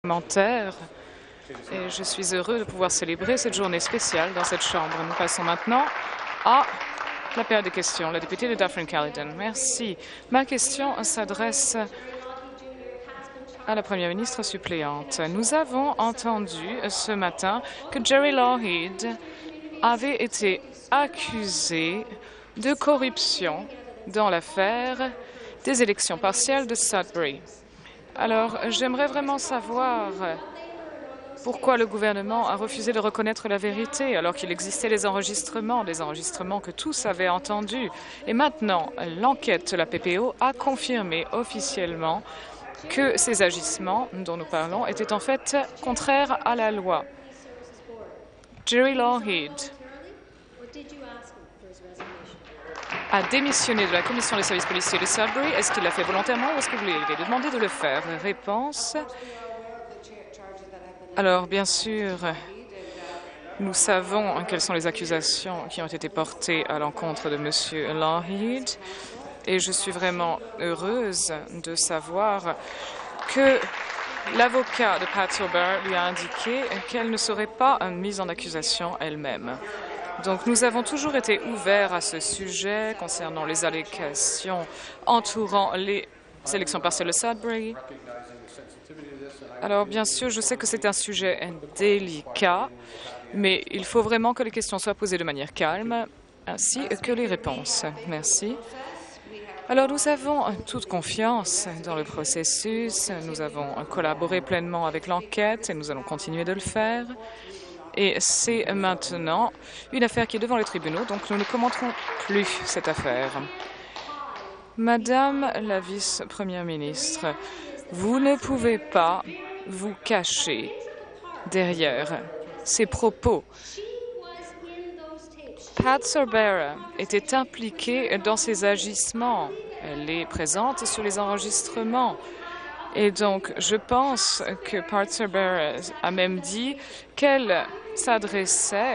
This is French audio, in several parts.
parlementaires et je suis heureux de pouvoir célébrer cette journée spéciale dans cette Chambre. Nous passons maintenant à la période des questions. La députée de Dufferin-Caledon. Merci. Ma question s'adresse à la Première ministre suppléante. Nous avons entendu ce matin que Gerry Lougheed avait été accusé de corruption dans l'affaire des élections partielles de Sudbury. Alors, j'aimerais vraiment savoir pourquoi le gouvernement a refusé de reconnaître la vérité alors qu'il existait des enregistrements que tous avaient entendus. Et maintenant, l'enquête de la PPO a confirmé officiellement que ces agissements dont nous parlons étaient en fait contraires à la loi. Gerry Lougheed a démissionné de la commission des services policiers de Sudbury. Est-ce qu'il l'a fait volontairement ou est-ce que vous lui avez demandé de le faire? Réponse. Alors, bien sûr, nous savons quelles sont les accusations qui ont été portées à l'encontre de M. Lougheed et je suis vraiment heureuse de savoir que l'avocat de Pat Sober lui a indiqué qu'elle ne serait pas mise en accusation elle-même. Donc, nous avons toujours été ouverts à ce sujet concernant les allégations entourant les élections partielles de Sudbury. Alors, bien sûr, je sais que c'est un sujet délicat, mais il faut vraiment que les questions soient posées de manière calme, ainsi que les réponses. Merci. Alors, nous avons toute confiance dans le processus. Nous avons collaboré pleinement avec l'enquête et nous allons continuer de le faire. Et c'est maintenant une affaire qui est devant les tribunaux, donc nous ne commenterons plus cette affaire. Madame la vice-première ministre, vous ne pouvez pas vous cacher derrière ces propos. Pat Sorbera était impliquée dans ces agissements. Elle est présente sur les enregistrements. Et donc, je pense que Pat Sorbera a même dit qu'elle s'adressait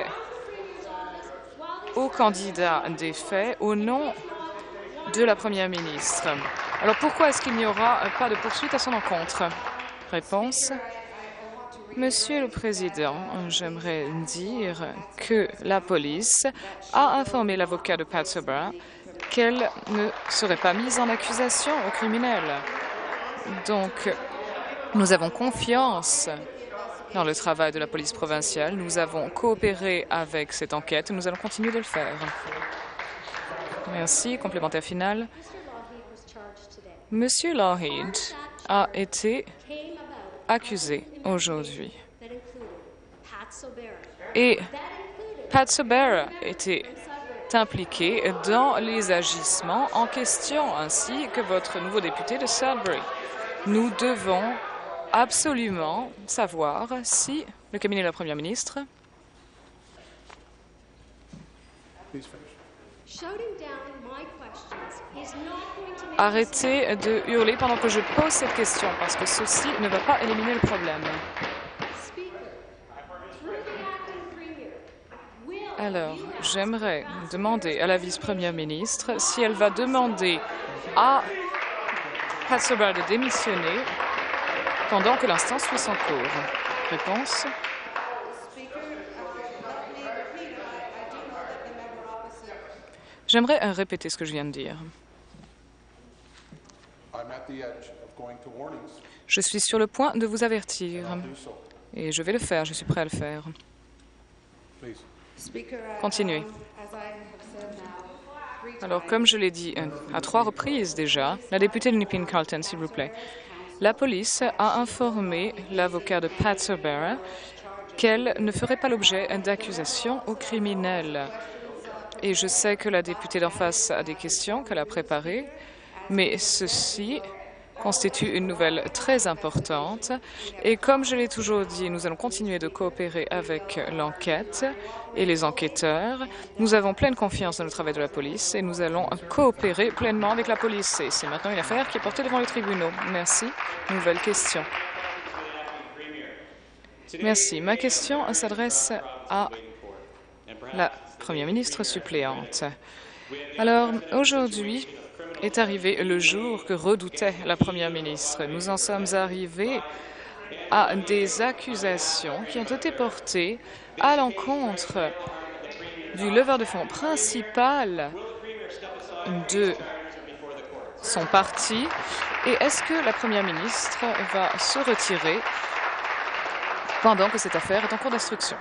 au candidat des faits au nom de la Première ministre. Alors, pourquoi est-ce qu'il n'y aura pas de poursuite à son encontre? Réponse. Monsieur le Président, j'aimerais dire que la police a informé l'avocat de Pat Sorbera qu'elle ne serait pas mise en accusation au criminel. Donc, nous avons confiance dans le travail de la police provinciale. Nous avons coopéré avec cette enquête et nous allons continuer de le faire. Merci. Complémentaire final. Monsieur Lougheed a été accusé aujourd'hui. Et Pat Sorbera était impliqué dans les agissements en question, ainsi que votre nouveau député de Sudbury. Nous devons absolument savoir si le cabinet de la Première ministre arrêtez de hurler pendant que je pose cette question, parce que ceci ne va pas éliminer le problème. Alors, j'aimerais demander à la vice-première ministre si elle va demander à Pat Sorbera de démissionner pendant que l'instance suit son cours. Réponse. J'aimerais répéter ce que je viens de dire. Je suis sur le point de vous avertir et je vais le faire, je suis prêt à le faire. Continuez. Alors, comme je l'ai dit à 3 reprises déjà, la députée de Nepean-Carleton, s'il vous plaît, la police a informé l'avocat de Pat Sorbera qu'elle ne ferait pas l'objet d'accusations au criminel. Et je sais que la députée d'en face a des questions qu'elle a préparées, mais ceci constitue une nouvelle très importante. Et comme je l'ai toujours dit, nous allons continuer de coopérer avec l'enquête et les enquêteurs. Nous avons pleine confiance dans le travail de la police et nous allons coopérer pleinement avec la police. Et c'est maintenant une affaire qui est portée devant les tribunaux. Merci. Nouvelle question. Merci. Ma question s'adresse à la Première ministre suppléante. Alors, aujourd'hui est arrivé le jour que redoutait la Première ministre. Nous en sommes arrivés à des accusations qui ont été portées à l'encontre du leveur de fonds principal de son parti. Et est-ce que la Première ministre va se retirer pendant que cette affaire est en cours d'instruction?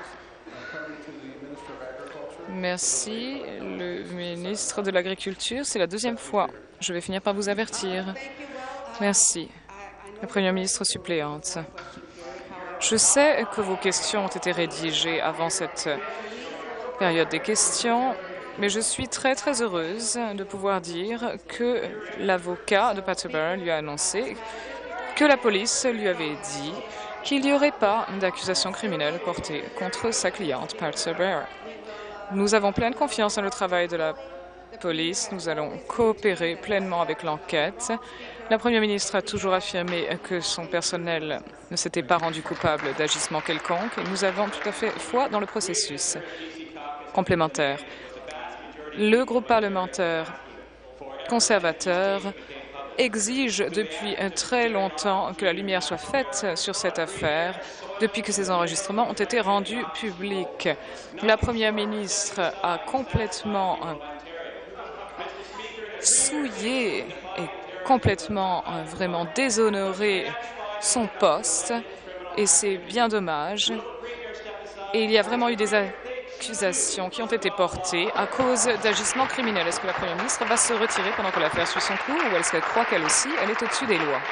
Merci. Le ministre de l'Agriculture, c'est la deuxième fois. Je vais finir par vous avertir. Merci. La Première ministre suppléante. Je sais que vos questions ont été rédigées avant cette période des questions, mais je suis très heureuse de pouvoir dire que l'avocat de Pat Sober lui a annoncé que la police lui avait dit qu'il n'y aurait pas d'accusation criminelle portée contre sa cliente Pat Sober. Nous avons pleine confiance dans le travail de la police. Nous allons coopérer pleinement avec l'enquête. La Première ministre a toujours affirmé que son personnel ne s'était pas rendu coupable d'agissement quelconque et nous avons tout à fait foi dans le processus. Complémentaire. Le groupe parlementaire conservateur exige depuis très longtemps que la lumière soit faite sur cette affaire depuis que ces enregistrements ont été rendus publics. La Première ministre a complètement souillé et complètement vraiment déshonoré son poste et c'est bien dommage. Et il y a vraiment eu des accusations qui ont été portées à cause d'agissements criminels. Est-ce que la Première ministre va se retirer pendant que l'affaire suit son cours ou est-ce qu'elle croit qu'elle aussi, elle est au-dessus des lois?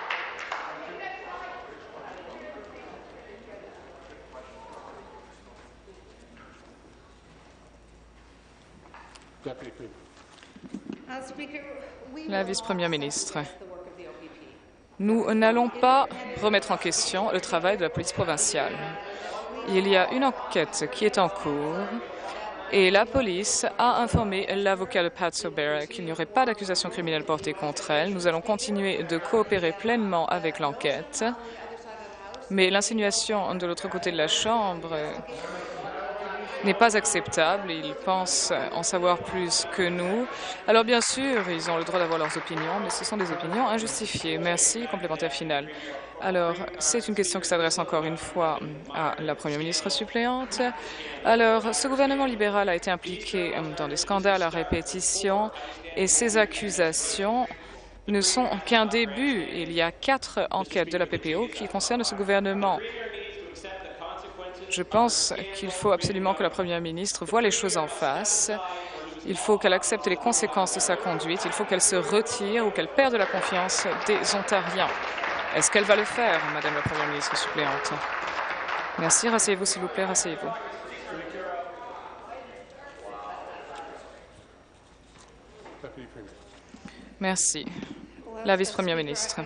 La vice-première ministre. Nous n'allons pas remettre en question le travail de la police provinciale. Il y a une enquête qui est en cours et la police a informé l'avocat de Pat Sober qu'il n'y aurait pas d'accusation criminelle portée contre elle. Nous allons continuer de coopérer pleinement avec l'enquête, mais l'insinuation de l'autre côté de la Chambre n'est pas acceptable. Ils pensent en savoir plus que nous. Alors bien sûr, ils ont le droit d'avoir leurs opinions, mais ce sont des opinions injustifiées. Merci. Complémentaire final. Alors, c'est une question qui s'adresse encore une fois à la Première ministre suppléante. Alors, ce gouvernement libéral a été impliqué dans des scandales à répétition et ces accusations ne sont qu'un début. Il y a 4 enquêtes de la PPO qui concernent ce gouvernement. Je pense qu'il faut absolument que la Première ministre voie les choses en face. Il faut qu'elle accepte les conséquences de sa conduite. Il faut qu'elle se retire ou qu'elle perde la confiance des Ontariens. Est-ce qu'elle va le faire, Madame la Première ministre suppléante? Merci. Rasseyez-vous, s'il vous plaît. Rasseyez-vous. Merci. La vice-première ministre.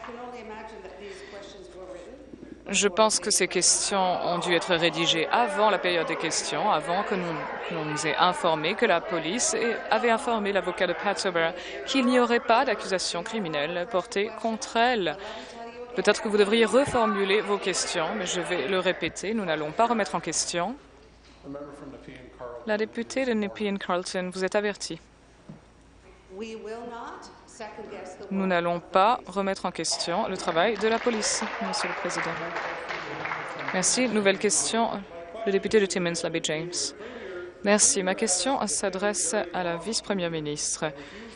Je pense que ces questions ont dû être rédigées avant la période des questions, avant que l'on nous ait informé que la police avait informé l'avocat de Pat Sober qu'il n'y aurait pas d'accusation criminelle portée contre elle. Peut-être que vous devriez reformuler vos questions, mais je vais le répéter. Nous n'allons pas remettre en question. La députée de Nepean-Carleton, vous êtes avertie. Nous n'allons pas remettre en question le travail de la police, Monsieur le Président. Merci. Nouvelle question, le député de Timmins, l'abbé James. Merci. Ma question s'adresse à la vice-première ministre.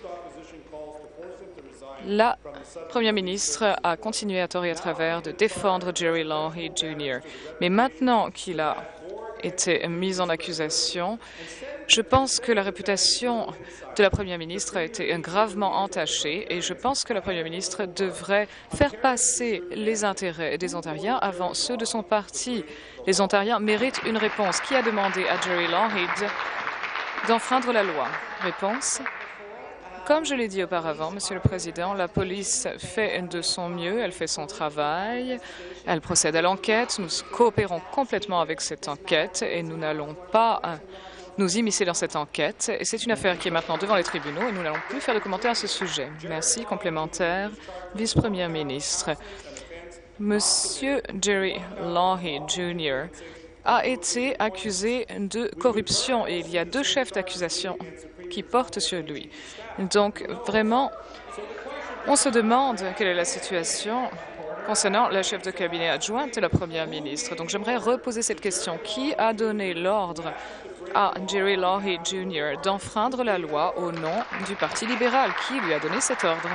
La Première ministre a continué à tort et à travers de défendre Jerry Lougheed Jr. Mais maintenant qu'il a été mis en accusation, je pense que la réputation de la Première ministre a été gravement entachée et je pense que la Première ministre devrait faire passer les intérêts des Ontariens avant ceux de son parti. Les Ontariens méritent une réponse. Qui a demandé à Jerry Lougheed d'enfreindre la loi? Réponse. Comme je l'ai dit auparavant, Monsieur le Président, la police fait de son mieux, elle fait son travail, elle procède à l'enquête. Nous coopérons complètement avec cette enquête et nous n'allons pas nous immiscer dans cette enquête. Et c'est une affaire qui est maintenant devant les tribunaux et nous n'allons plus faire de commentaires à ce sujet. Merci. Complémentaire. Vice-première ministre. Monsieur Jerry Lougheed Jr. a été accusé de corruption et il y a 2 chefs d'accusation qui portent sur lui. Donc, vraiment, on se demande quelle est la situation concernant la chef de cabinet adjointe de la Première ministre. Donc j'aimerais reposer cette question. Qui a donné l'ordre à Jerry Lougheed Jr. d'enfreindre la loi au nom du Parti libéral? Qui lui a donné cet ordre?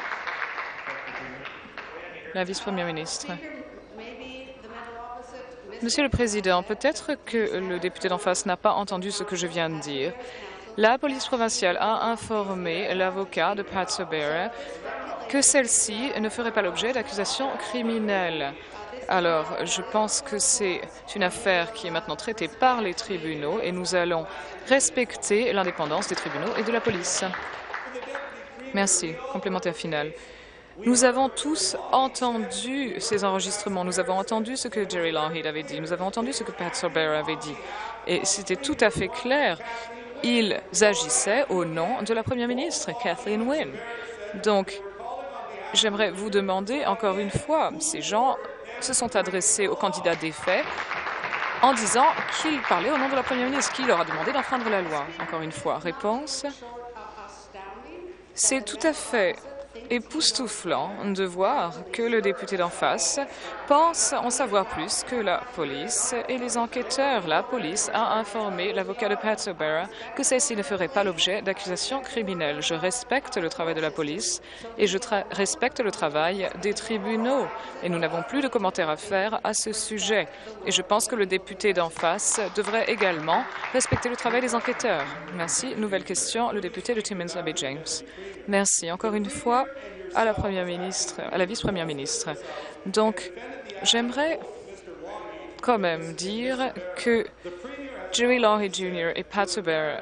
La vice-première ministre. Monsieur le Président, peut-être que le député d'en face n'a pas entendu ce que je viens de dire. La police provinciale a informé l'avocat de Pat Sorbara que celle-ci ne ferait pas l'objet d'accusations criminelles. Alors, je pense que c'est une affaire qui est maintenant traitée par les tribunaux et nous allons respecter l'indépendance des tribunaux et de la police. Merci. Complémentaire final. Nous avons tous entendu ces enregistrements. Nous avons entendu ce que Jerry Lougheed avait dit. Nous avons entendu ce que Pat Sorbara avait dit. Et c'était tout à fait clair. Ils agissaient au nom de la Première ministre, Kathleen Wynne. Donc, j'aimerais vous demander encore une fois, ces gens se sont adressés au candidat des faits en disant qu'ils parlaient au nom de la Première ministre, qui leur a demandé d'enfreindre la loi. Encore une fois, réponse. C'est tout à fait époustouflant de voir que le député d'en face pense en savoir plus que la police et les enquêteurs. La police a informé l'avocat de Pat Sorbara que celle-ci ne ferait pas l'objet d'accusations criminelles. Je respecte le travail de la police et je respecte le travail des tribunaux. Et nous n'avons plus de commentaires à faire à ce sujet. Et je pense que le député d'en face devrait également respecter le travail des enquêteurs. Merci. Nouvelle question, le député de Timmins-Abbey-James. Merci. Encore une fois, à la Première ministre, à la vice-première ministre. Donc, j'aimerais quand même dire que Jerry Lougheed Jr. et Pat Sorbara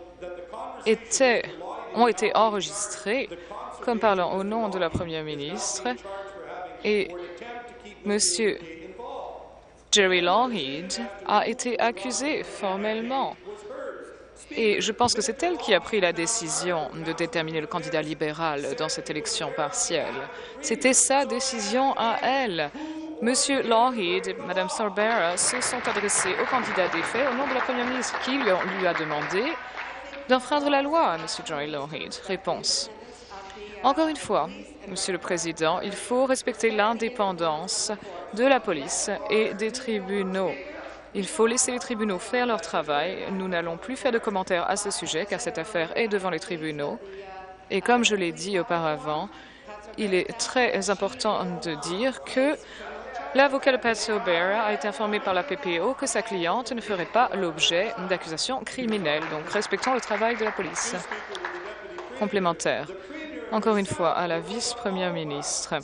ont été enregistrés comme parlant au nom de la Première ministre et M. Jerry Lougheed a été accusé formellement. Et je pense que c'est elle qui a pris la décision de déterminer le candidat libéral dans cette élection partielle. C'était sa décision à elle. Monsieur Lougheed et Mme Sorbara se sont adressés au candidat des faits au nom de la Première ministre qui lui a demandé d'enfreindre la loi à Monsieur Jerry Lougheed. Réponse. Encore une fois, Monsieur le Président, il faut respecter l'indépendance de la police et des tribunaux. Il faut laisser les tribunaux faire leur travail. Nous n'allons plus faire de commentaires à ce sujet, car cette affaire est devant les tribunaux. Et comme je l'ai dit auparavant, il est très important de dire que l'avocat de Pat Sorbara a été informé par la PPO que sa cliente ne ferait pas l'objet d'accusations criminelles. Donc, respectons le travail de la police. Complémentaire. Encore une fois, à la vice-première ministre.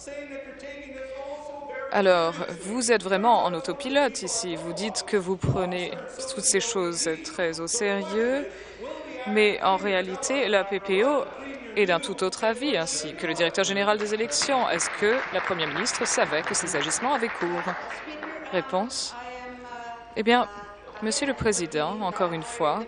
Alors, vous êtes vraiment en autopilote ici. Vous dites que vous prenez toutes ces choses très au sérieux, mais en réalité, la PPO est d'un tout autre avis, ainsi que le directeur général des élections. Est-ce que la Première ministre savait que ces agissements avaient cours? Réponse. Eh bien, Monsieur le Président, encore une fois,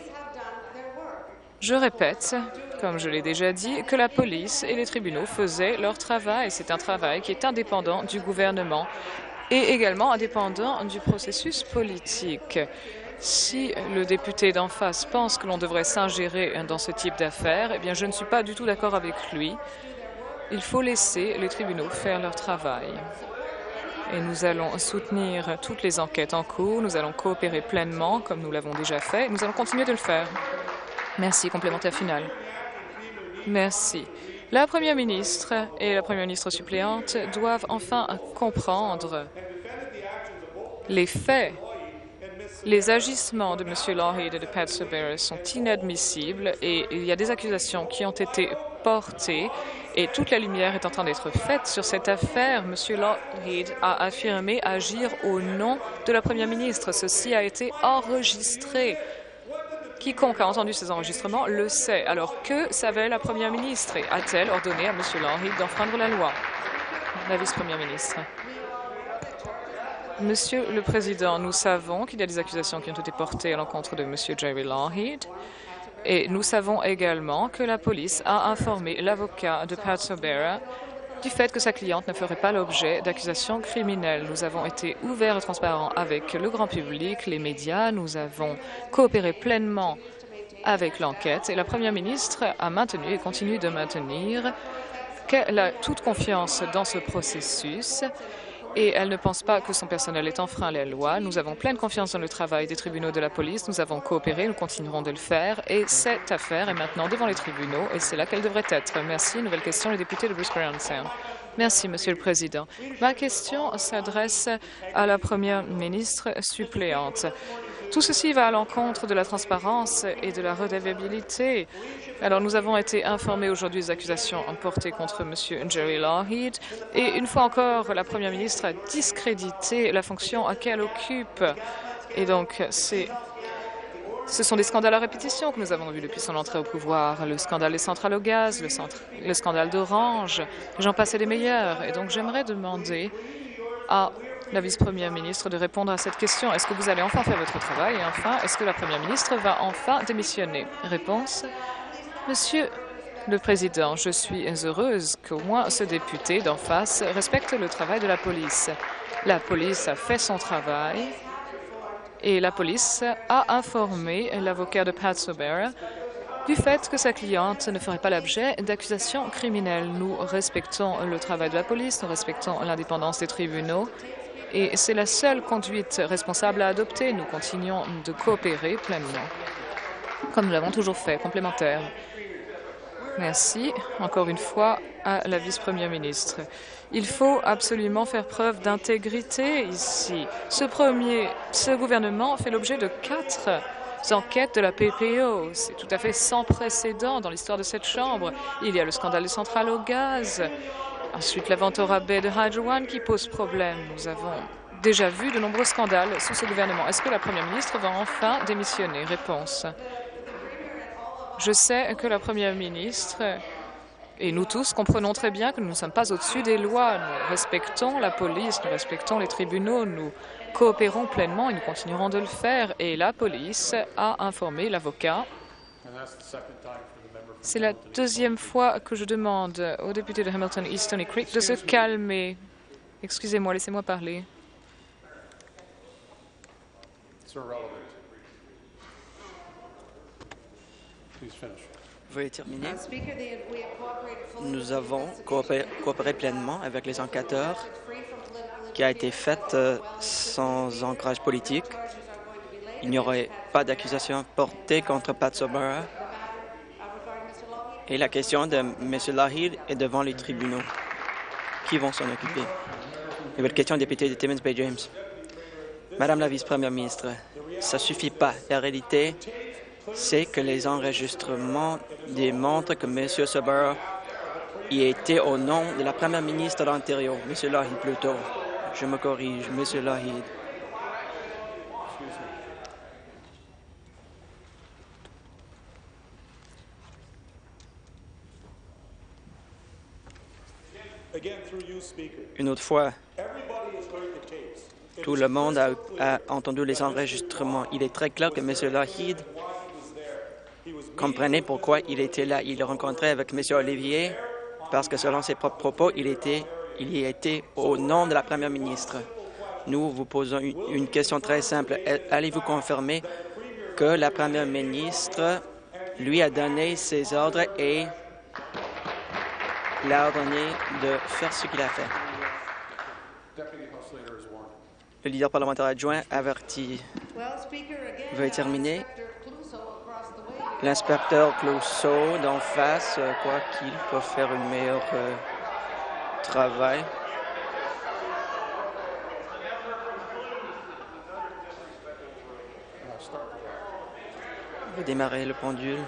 je répète, comme je l'ai déjà dit, que la police et les tribunaux faisaient leur travail. C'est un travail qui est indépendant du gouvernement et également indépendant du processus politique. Si le député d'en face pense que l'on devrait s'ingérer dans ce type d'affaires, eh bien, je ne suis pas du tout d'accord avec lui. Il faut laisser les tribunaux faire leur travail. Et nous allons soutenir toutes les enquêtes en cours. Nous allons coopérer pleinement, comme nous l'avons déjà fait. Nous allons continuer de le faire. Merci. Complémentaire final. Merci. La Première ministre et la Première ministre suppléante doivent enfin comprendre les faits. Les agissements de M. Lougheed et de Pat Sorbara sont inadmissibles et il y a des accusations qui ont été portées et toute la lumière est en train d'être faite sur cette affaire. M. Lougheed a affirmé agir au nom de la Première ministre. Ceci a été enregistré. Quiconque a entendu ces enregistrements le sait. Alors, que savait la Première ministre et a-t-elle ordonné à M. Lougheed d'enfreindre la loi? La vice-première ministre. Monsieur le Président, nous savons qu'il y a des accusations qui ont été portées à l'encontre de M. Jerry Lougheed et nous savons également que la police a informé l'avocat de Pat Sorbara du fait que sa cliente ne ferait pas l'objet d'accusations criminelles. Nous avons été ouverts et transparents avec le grand public, les médias. Nous avons coopéré pleinement avec l'enquête et la Première ministre a maintenu et continue de maintenir qu'elle a toute confiance dans ce processus et elle ne pense pas que son personnel ait enfreint la loi. Nous avons pleine confiance dans le travail des tribunaux de la police. Nous avons coopéré, nous continuerons de le faire et cette affaire est maintenant devant les tribunaux et c'est là qu'elle devrait être. Merci. Nouvelle question, le député de Bruce-Grey-Sound. Merci, Monsieur le Président. Ma question s'adresse à la Première ministre suppléante. Tout ceci va à l'encontre de la transparence et de la redevabilité. Alors, nous avons été informés aujourd'hui des accusations portées contre M. Jerry Lougheed et une fois encore, la Première ministre a discrédité la fonction qu'elle occupe. Et donc, ce sont des scandales à répétition que nous avons vus depuis son entrée au pouvoir. Le scandale des centrales au gaz, le scandale d'Orange, j'en passais des meilleurs. Et donc, j'aimerais demander à la vice-première ministre de répondre à cette question. Est-ce que vous allez enfin faire votre travail? Et enfin, est-ce que la première ministre va enfin démissionner? Réponse. Monsieur le Président, je suis heureuse qu'au moins ce député d'en face respecte le travail de la police. La police a fait son travail et la police a informé l'avocat de Pat Sobera du fait que sa cliente ne ferait pas l'objet d'accusations criminelles. Nous respectons le travail de la police, nous respectons l'indépendance des tribunaux et c'est la seule conduite responsable à adopter. Nous continuons de coopérer pleinement, comme nous l'avons toujours fait, complémentaire. Merci encore une fois à la vice-première ministre. Il faut absolument faire preuve d'intégrité ici. Ce gouvernement fait l'objet de 4 enquêtes de la PPO. C'est tout à fait sans précédent dans l'histoire de cette Chambre. Il y a le scandale des centrales au gaz. Ensuite, la vente au rabais de Hydro One qui pose problème. Nous avons déjà vu de nombreux scandales sous ce gouvernement. Est-ce que la Première ministre va enfin démissionner? Réponse. Je sais que la Première ministre et nous tous comprenons très bien que nous ne sommes pas au-dessus des lois. Nous respectons la police, nous respectons les tribunaux, nous coopérons pleinement et nous continuerons de le faire. Et la police a informé l'avocat. C'est la deuxième fois que je demande au député de Hamilton East Stony Creek de se calmer. Excusez-moi, laissez-moi parler. Veuillez terminer. Nous avons coopéré pleinement avec les enquêteurs qui a été faite sans ancrage politique. Il n'y aurait pas d'accusation portée contre Pat Sobera. Et la question de M. Lougheed est devant les tribunaux. Qui vont s'en occuper? Nouvelle question, député de Timmins Bay James. Madame la vice-première ministre, ça ne suffit pas. La réalité, c'est que les enregistrements démontrent que M. Sobera y était au nom de la première ministre de l'Ontario, M. Lougheed plutôt. Je me corrige, M. Lougheed. Une autre fois, tout le monde a entendu les enregistrements. Il est très clair que M. Lougheed comprenait pourquoi il était là. Il rencontrait avec M. Olivier parce que selon ses propres propos, il y était au nom de la première ministre. Nous vous posons une question très simple. Allez-vous confirmer que la première ministre lui a donné ses ordres et l'a ordonné de faire ce qu'il a fait? Le leader parlementaire adjoint averti. Veuillez terminer. L'inspecteur Clouseau d'en face croit qu'il peut faire un meilleur travail. Je vais démarrer le pendule.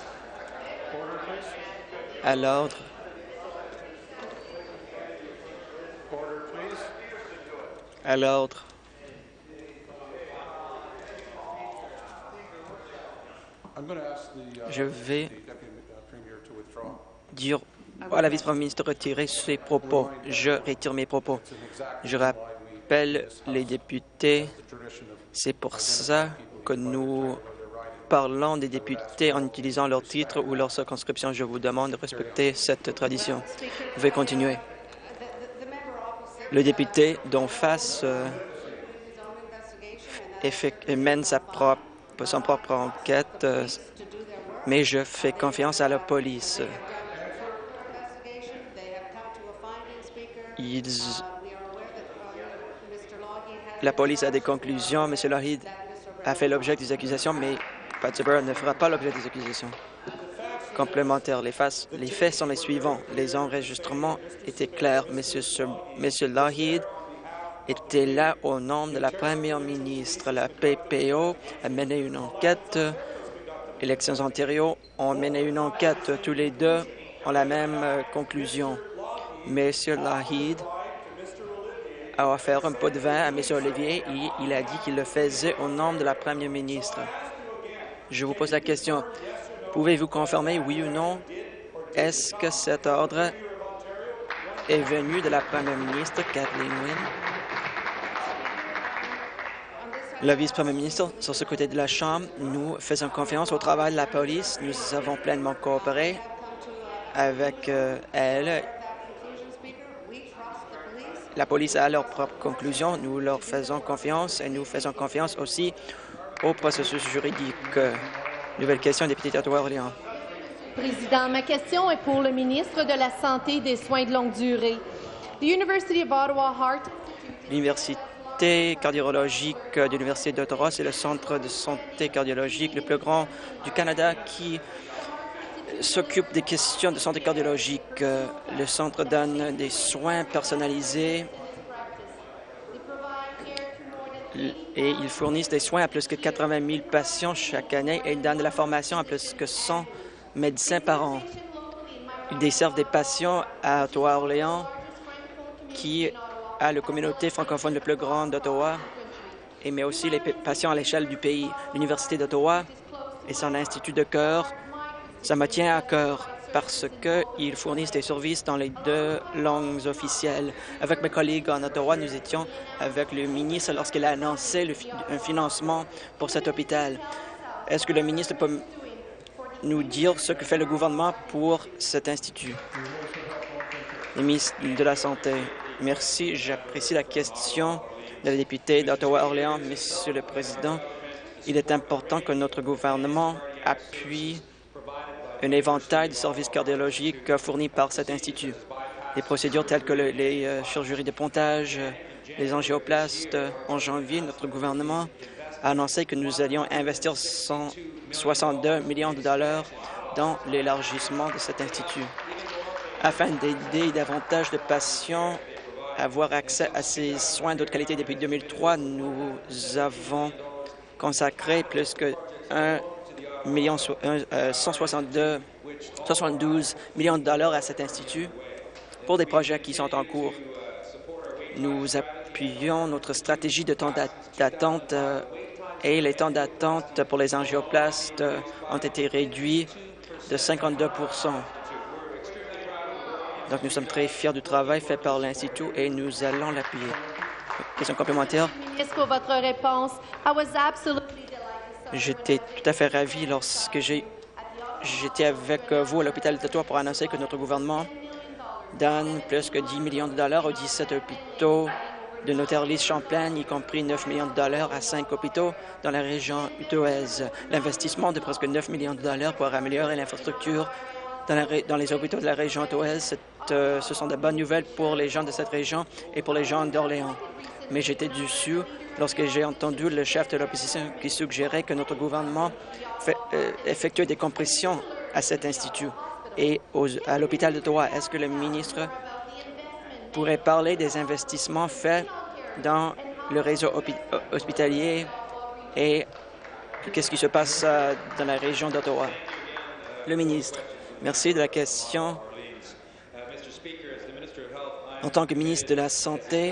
À l'ordre. À l'ordre. Je vais dire à la vice-première ministre de retirer ses propos. Je retire mes propos. Je rappelle les députés. C'est pour ça que nous parlons des députés en utilisant leur titre ou leur circonscription. Je vous demande de respecter cette tradition. Vous pouvez continuer. Le député d'en face mène son propre enquête, mais je fais confiance à la police. La police a des conclusions. M. Lougheed a fait l'objet des accusations, mais Pat ne fera pas l'objet des accusations. Complémentaire, les faits sont les suivants. Les enregistrements étaient clairs. M. Lougheed était là au nom de la première ministre. La PPO a mené une enquête. Élections Ontario ont mené une enquête. Tous les deux ont la même conclusion. M. Lougheed a offert un pot de vin à M. Olivier et il a dit qu'il le faisait au nom de la première ministre. Je vous pose la question. Pouvez-vous confirmer, oui ou non, est-ce que cet ordre est venu de la première ministre, Kathleen Wynne? Le vice-premier ministre, sur ce côté de la Chambre, nous faisons confiance au travail de la police. Nous avons pleinement coopéré avec elle. La police a leurs propres conclusions. Nous leur faisons confiance et nous faisons confiance aussi au processus juridique. Nouvelle question, député d'Ottawa-Orléans. Président, ma question est pour le ministre de la Santé et des Soins de longue durée. L'University of Ottawa Heart. L'Université cardiologique de l'Université d'Ottawa, c'est le centre de santé cardiologique le plus grand du Canada qui s'occupe des questions de santé cardiologique. Le centre donne des soins personnalisés et ils fournissent des soins à plus que 80 000 patients chaque année et donnent de la formation à plus que 100 médecins par an. Ils desservent des patients à Ottawa-Orléans qui a la communauté francophone la plus grande d'Ottawa, mais aussi les patients à l'échelle du pays. L'Université d'Ottawa et son institut de cœur, ça me tient à cœur parce qu'ils fournissent des services dans les deux langues officielles. Avec mes collègues en Ottawa, nous étions avec le ministre lorsqu'il a annoncé un financement pour cet hôpital. Est-ce que le ministre peut nous dire ce que fait le gouvernement pour cet institut? Le ministre de la Santé. Merci. J'apprécie la question de la députée d'Ottawa-Orléans. Monsieur le Président, il est important que notre gouvernement appuie un éventail de services cardiologiques fournis par cet institut. Des procédures telles que les chirurgies de pontage, les angioplastes. En janvier, notre gouvernement a annoncé que nous allions investir 162 millions de dollars dans l'élargissement de cet institut. Afin d'aider davantage de patients à avoir accès à ces soins d'autre qualité depuis 2003, nous avons consacré plus que 172 millions de dollars à cet institut pour des projets qui sont en cours. Nous appuyons notre stratégie de temps d'attente et les temps d'attente pour les angioplastes ont été réduits de 52 %. Donc, nous sommes très fiers du travail fait par l'Institut et nous allons l'appuyer. Question complémentaire. Ministre, pour votre réponse. J'étais tout à fait ravi lorsque j'étais avec vous à l'hôpital d'Ottawa pour annoncer que notre gouvernement donne plus que 10 millions de dollars aux 17 hôpitaux de Notaire-Lise-Champlain, y compris 9 millions de dollars à 5 hôpitaux dans la région utoise. L'investissement de presque 9 millions de dollars pour améliorer l'infrastructure dans les hôpitaux de la région utoise, ce sont de bonnes nouvelles pour les gens de cette région et pour les gens d'Orléans. Mais j'étais déçu lorsque j'ai entendu le chef de l'opposition qui suggérait que notre gouvernement effectue des compressions à cet institut et à l'hôpital d'Ottawa. Est-ce que le ministre pourrait parler des investissements faits dans le réseau hospitalier et qu'est-ce qui se passe dans la région d'Ottawa? Le ministre. Merci de la question. En tant que ministre de la Santé,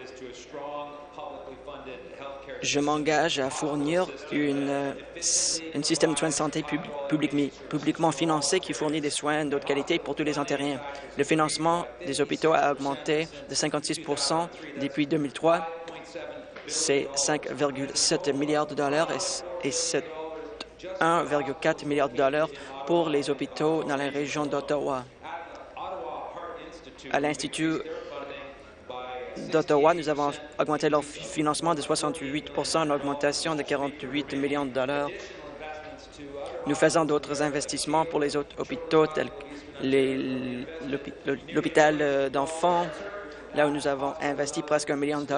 je m'engage à fournir un système de soins de santé publiquement financé qui fournit des soins d'autre qualité pour tous les Ontariens. Le financement des hôpitaux a augmenté de 56 % depuis 2003. C'est 5,7 milliards de dollars et c'est 1,4 milliard de dollars pour les hôpitaux dans la région d'Ottawa. À l'Institut d'Ottawa, nous avons augmenté leur financement de 68 %, une augmentation de 48 millions de dollars. Nous faisons d'autres investissements pour les autres hôpitaux tels que l'hôpital d'enfants, là où nous avons investi presque $1 million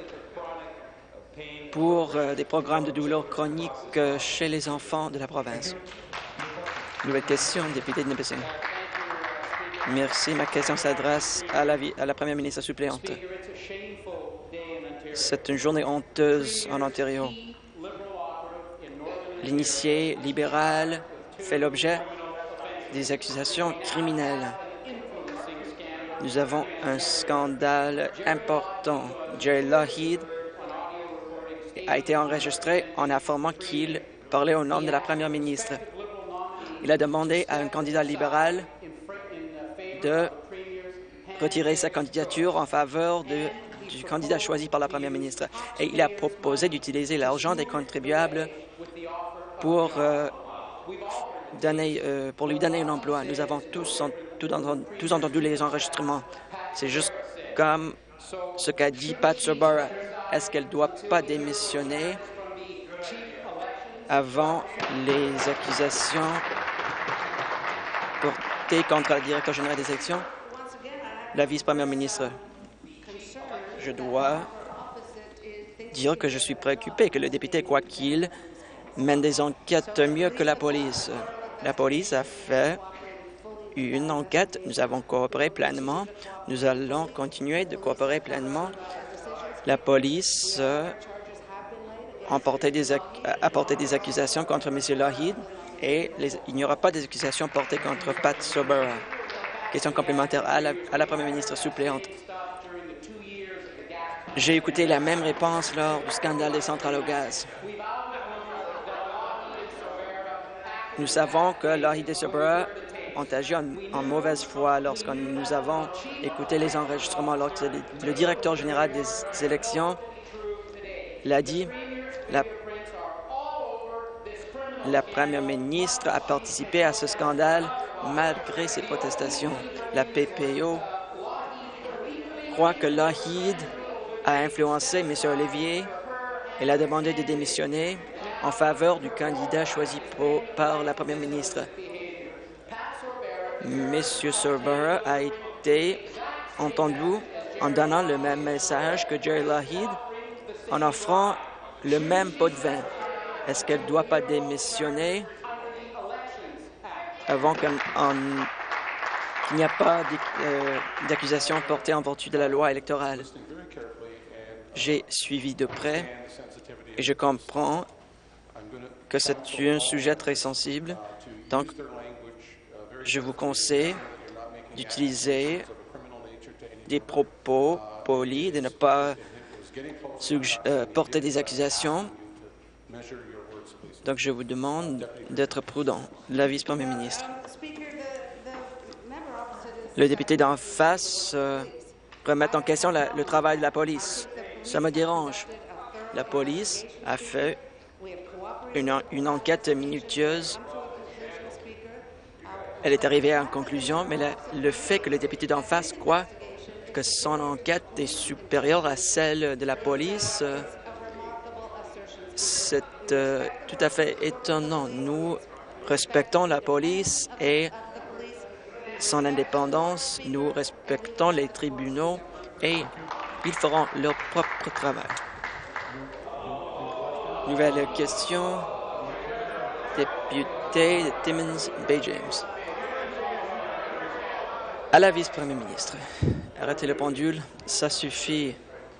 pour des programmes de douleurs chroniques chez les enfants de la province. Nouvelle question, député de Nipissing. Merci. Ma question s'adresse à la première ministre suppléante. C'est une journée honteuse en Ontario. L'initié libéral fait l'objet des accusations criminelles. Nous avons un scandale important. Jerry Lougheed a été enregistré en informant qu'il parlait au nom de la première ministre. Il a demandé à un candidat libéral de retirer sa candidature en faveur du candidat choisi par la première ministre. Et il a proposé d'utiliser l'argent des contribuables pour lui donner un emploi. Nous avons tous entendu les enregistrements. C'est juste comme ce qu'a dit Pat Sorbara. Est-ce qu'elle ne doit pas démissionner avant les accusations portées contre la directeur générale des élections? La vice-première ministre, je dois dire que je suis préoccupé que le député croit qu'il mène des enquêtes mieux que la police. La police a fait une enquête. Nous avons coopéré pleinement. Nous allons continuer de coopérer pleinement. La police a porté des accusations contre M. Lougheed et il n'y aura pas des accusations portées contre Pat Sorbara. Question complémentaire à la première ministre suppléante. J'ai écouté la même réponse lors du scandale des centrales au gaz. Nous savons que Lougheed et Sorbara ont agi en mauvaise foi lorsque nous avons écouté les enregistrements. Lorsque le directeur général des élections l'a dit, la première ministre a participé à ce scandale malgré ses protestations. La PPO croit que Lougheed a influencé M. Olivier et l'a demandé de démissionner en faveur du candidat choisi par la première ministre. M. Sorbara a été entendu en donnant le même message que Jerry Lougheed, en offrant le même pot de vin. Est-ce qu'elle ne doit pas démissionner avant qu'il n'y ait pas d'accusation portée en vertu de la loi électorale? J'ai suivi de près et je comprends que c'est un sujet très sensible. Donc, je vous conseille d'utiliser des propos polis, de ne pas porter des accusations. Donc, je vous demande d'être prudent. La vice-première ministre. Le député d'en face remet en question le travail de la police. Ça me dérange. La police a fait une enquête minutieuse. Elle est arrivée à une conclusion, mais le fait que le député d'en face croit que son enquête est supérieure à celle de la police, c'est tout à fait étonnant. Nous respectons la police et son indépendance. Nous respectons les tribunaux et ils feront leur propre travail. Nouvelle question. Député de Timmins Bay James. À la vice-première ministre. Arrêtez le pendule. Ça suffit.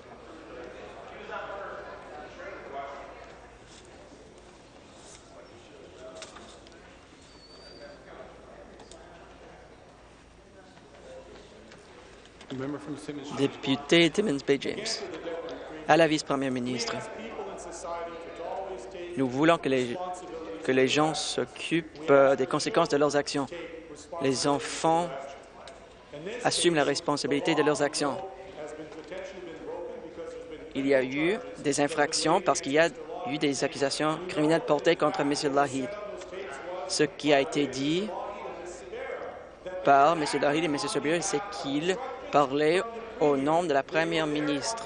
Député Timmins Bay James. À la vice-première ministre. Nous voulons que les gens s'occupent des conséquences de leurs actions. Les enfants assument la responsabilité de leurs actions. Il y a eu des infractions parce qu'il y a eu des accusations criminelles portées contre M. Lougheed. Ce qui a été dit par M. Lougheed et M. Sorbara, c'est qu'il parlait au nom de la première ministre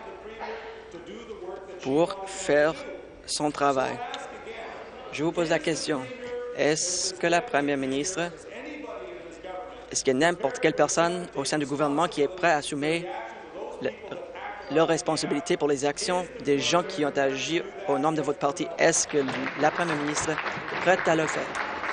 pour faire son travail. Je vous pose la question. Est-ce que la première ministre, est-ce qu'il y a n'importe quelle personne au sein du gouvernement qui est prêt à assumer leur responsabilité pour les actions des gens qui ont agi au nom de votre parti. Est-ce que la première ministre est prête à le faire?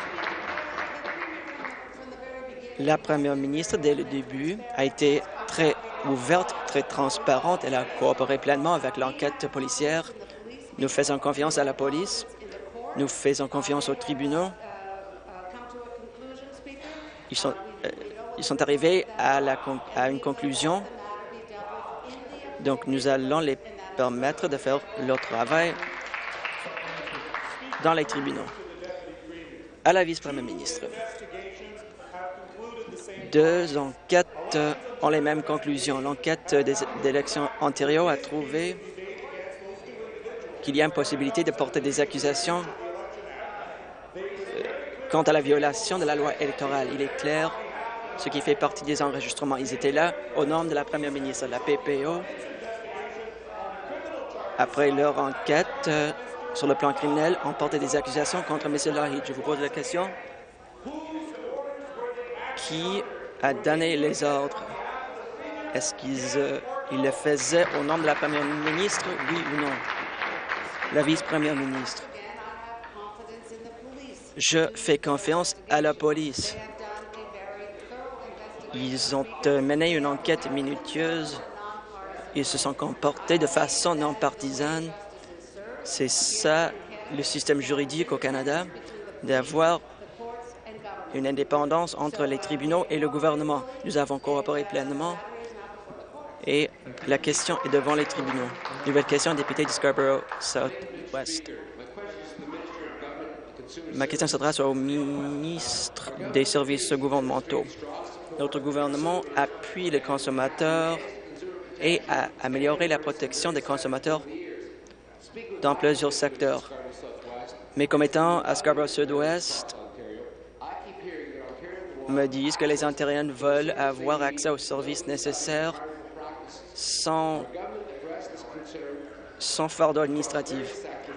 La première ministre, dès le début, a été très ouverte, très transparente. Elle a coopéré pleinement avec l'enquête policière. Nous faisons confiance à la police. Nous faisons confiance aux tribunaux. Ils sont arrivés à une conclusion. Donc, nous allons les permettre de faire leur travail dans les tribunaux. À la vice-première ministre, 2 enquêtes ont les mêmes conclusions. L'enquête des élections Ontario a trouvé qu'il y a une possibilité de porter des accusations quant à la violation de la loi électorale. Il est clair ce qui fait partie des enregistrements. Ils étaient là au nom de la première ministre. La PPO, après leur enquête sur le plan criminel, ont porté des accusations contre M. Lougheed. Je vous pose la question. Qui a donné les ordres? Est-ce qu'ils le faisaient au nom de la première ministre, oui ou non? La vice-première ministre. Je fais confiance à la police. Ils ont mené une enquête minutieuse. Ils se sont comportés de façon non partisane. C'est ça le système juridique au Canada, d'avoir une indépendance entre les tribunaux et le gouvernement. Nous avons coopéré pleinement et la question est devant les tribunaux. Nouvelle question, député de Scarborough South-West. Ma question s'adresse au ministre des Services gouvernementaux. Notre gouvernement appuie les consommateurs et a amélioré la protection des consommateurs dans plusieurs secteurs. Mes commettants à Scarborough Sud-Ouest me disent que les Ontariens veulent avoir accès aux services nécessaires sans fardeau administratif.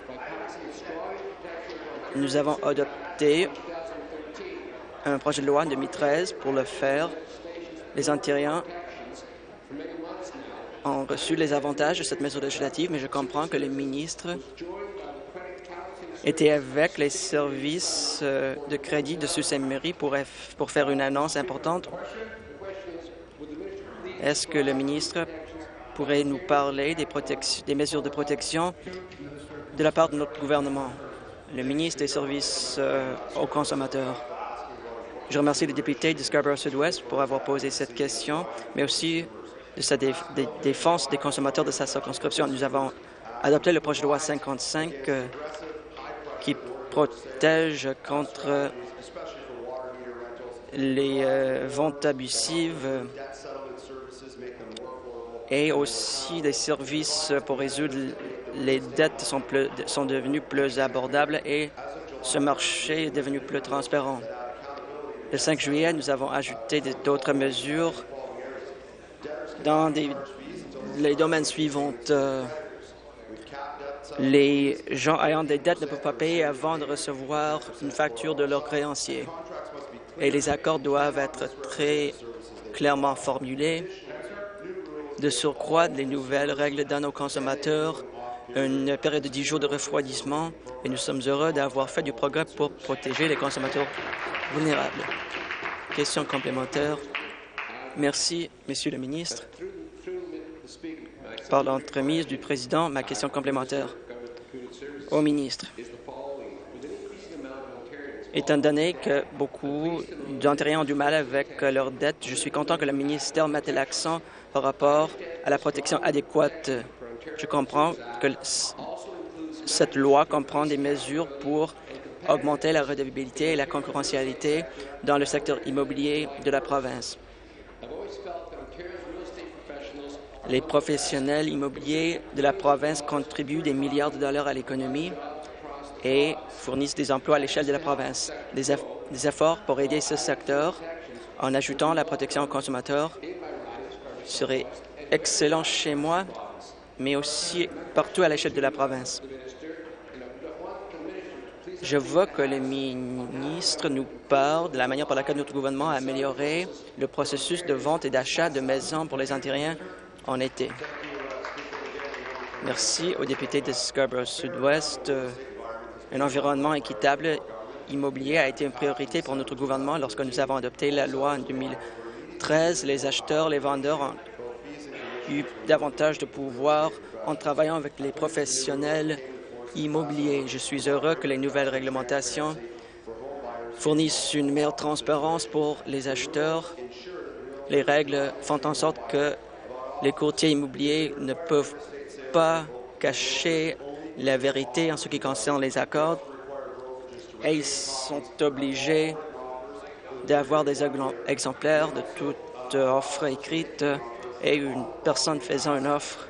Nous avons adopté un projet de loi en 2013 pour le faire. Les Ontariens ont reçu les avantages de cette mesure législative, mais je comprends que les ministres étaient avec les services de crédit de Sault-Sainte-Marie pour faire une annonce importante. Est-ce que le ministre pourrait nous parler des mesures de protection de la part de notre gouvernement? Le ministre des Services aux consommateurs. Je remercie le député de Scarborough Sud-Ouest pour avoir posé cette question, mais aussi de sa défense des consommateurs de sa circonscription. Nous avons adopté le projet de loi 55 qui protège contre les ventes abusives et aussi des services pour résoudre les dettes sont devenues plus abordables et ce marché est devenu plus transparent. Le 5 juillet, nous avons ajouté d'autres mesures dans les domaines suivants. Les gens ayant des dettes ne peuvent pas payer avant de recevoir une facture de leur créancier. Et les accords doivent être très clairement formulés. De surcroît, les nouvelles règles donnent aux consommateurs une période de 10 jours de refroidissement et nous sommes heureux d'avoir fait du progrès pour protéger les consommateurs vulnérables. Question complémentaire. Merci, Monsieur le ministre. Par l'entremise du président, ma question complémentaire au ministre. Étant donné que beaucoup d'Ontariens ont du mal avec leurs dettes, je suis content que le ministère mette l'accent par rapport à la protection adéquate. Je comprends que cette loi comprend des mesures pour augmenter la redevabilité et la concurrentialité dans le secteur immobilier de la province. Les professionnels immobiliers de la province contribuent des milliards de dollars à l'économie et fournissent des emplois à l'échelle de la province. Des efforts pour aider ce secteur en ajoutant la protection aux consommateurs seraient excellents chez moi, mais aussi partout à l'échelle de la province. Je veux que le ministre nous parle de la manière par laquelle notre gouvernement a amélioré le processus de vente et d'achat de maisons pour les Ontariens en été. Merci au député de Scarborough Sud-Ouest. Un environnement équitable immobilier a été une priorité pour notre gouvernement lorsque nous avons adopté la loi en 2013. Les acheteurs, les vendeurs ont eu davantage de pouvoir en travaillant avec les professionnels immobiliers. Je suis heureux que les nouvelles réglementations fournissent une meilleure transparence pour les acheteurs. Les règles font en sorte que les courtiers immobiliers ne peuvent pas cacher la vérité en ce qui concerne les accords et ils sont obligés d'avoir des exemplaires de toute offre écrite et une personne faisant une offre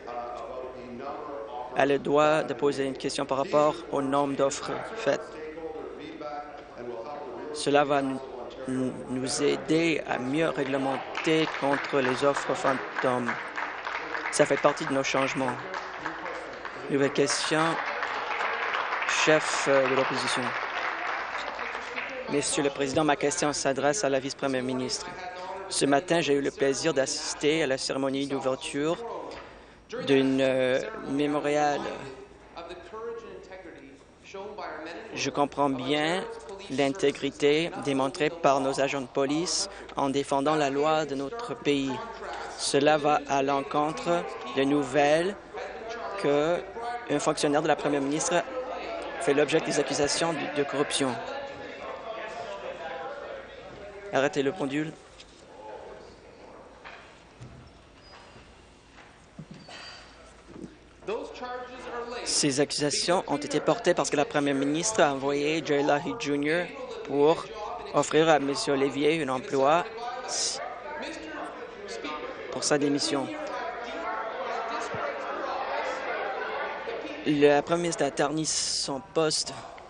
a le droit de poser une question par rapport au nombre d'offres faites. Cela va nous aider à mieux réglementer contre les offres fantômes. Ça fait partie de nos changements. Nouvelle question, chef de l'opposition. Monsieur le Président, ma question s'adresse à la vice-première ministre. Ce matin, j'ai eu le plaisir d'assister à la cérémonie d'ouverture d'une mémorial. Je comprends bien l'intégrité démontrée par nos agents de police en défendant la loi de notre pays. Cela va à l'encontre de nouvelles qu'un fonctionnaire de la première ministre fait l'objet des accusations de corruption. Arrêtez le pendule. Ces accusations ont été portées parce que la première ministre a envoyé Jerry Lahey Jr. pour offrir à M. Olivier un emploi pour sa démission. La première ministre a terni son poste.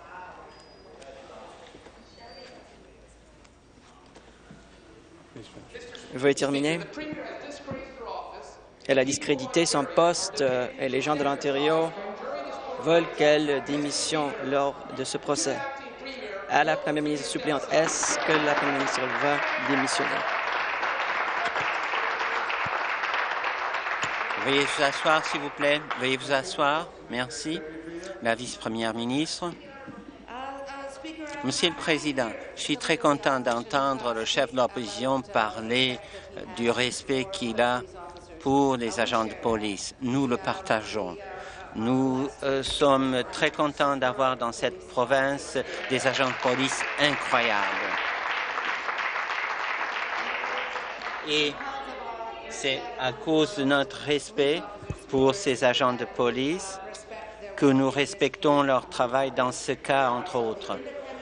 Veuillez terminer. Elle a discrédité son poste et les gens de l'Ontario veulent qu'elle démissionne lors de ce procès. À la première ministre suppléante, est-ce que la première ministre va démissionner? Veuillez vous asseoir, s'il vous plaît. Veuillez vous asseoir. Merci. La vice-première ministre. Monsieur le Président, je suis très content d'entendre le chef de l'opposition parler du respect qu'il a pour les agents de police. Nous le partageons. Nous sommes très contents d'avoir dans cette province des agents de police incroyables. Et c'est à cause de notre respect pour ces agents de police que nous respectons leur travail dans ce cas, entre autres.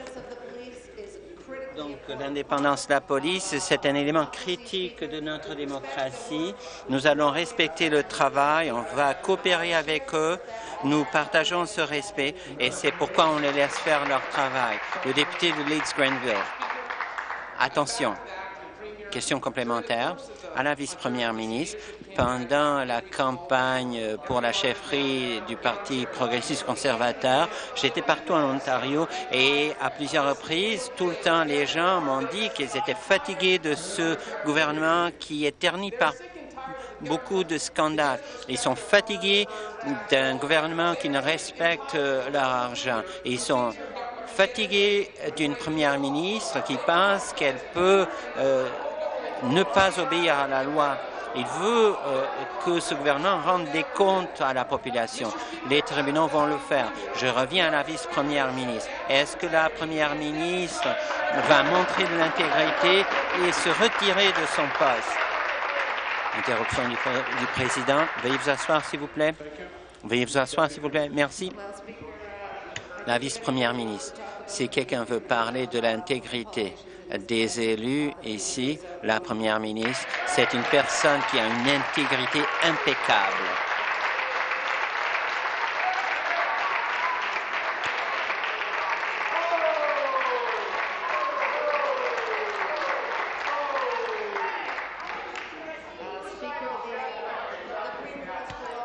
Donc, l'indépendance de la police, c'est un élément critique de notre démocratie. Nous allons respecter le travail, on va coopérer avec eux. Nous partageons ce respect et c'est pourquoi on les laisse faire leur travail. Le député de Leeds-Grenville. Attention. Question complémentaire à la vice-première ministre. Pendant la campagne pour la chefferie du Parti progressiste conservateur, j'étais partout en Ontario et à plusieurs reprises, tout le temps, les gens m'ont dit qu'ils étaient fatigués de ce gouvernement qui est terni par beaucoup de scandales. Ils sont fatigués d'un gouvernement qui ne respecte leur argent. Ils sont fatigués d'une première ministre qui pense qu'elle peut ne pas obéir à la loi. Il veut que ce gouvernement rende des comptes à la population. Les tribunaux vont le faire. Je reviens à la vice-première ministre. Est-ce que la première ministre va montrer de l'intégrité et se retirer de son poste? Interruption du président. Veuillez vous asseoir, s'il vous plaît. Veuillez vous asseoir, s'il vous plaît. Merci. La vice-première ministre. Si quelqu'un veut parler de l'intégrité des élus ici, la première ministre, c'est une personne qui a une intégrité impeccable.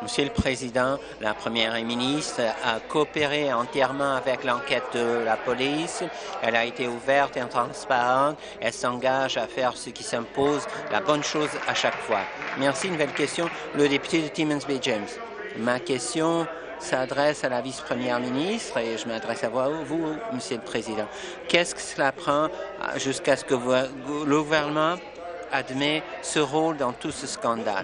Monsieur le Président, la Première ministre a coopéré entièrement avec l'enquête de la police. Elle a été ouverte et transparente. Elle s'engage à faire ce qui s'impose, la bonne chose à chaque fois. Merci. Nouvelle question, le député de Timmins Bay James. Ma question s'adresse à la vice-première ministre et je m'adresse à vous, Monsieur le Président. Qu'est-ce que cela prend jusqu'à ce que le gouvernement admet ce rôle dans tout ce scandale?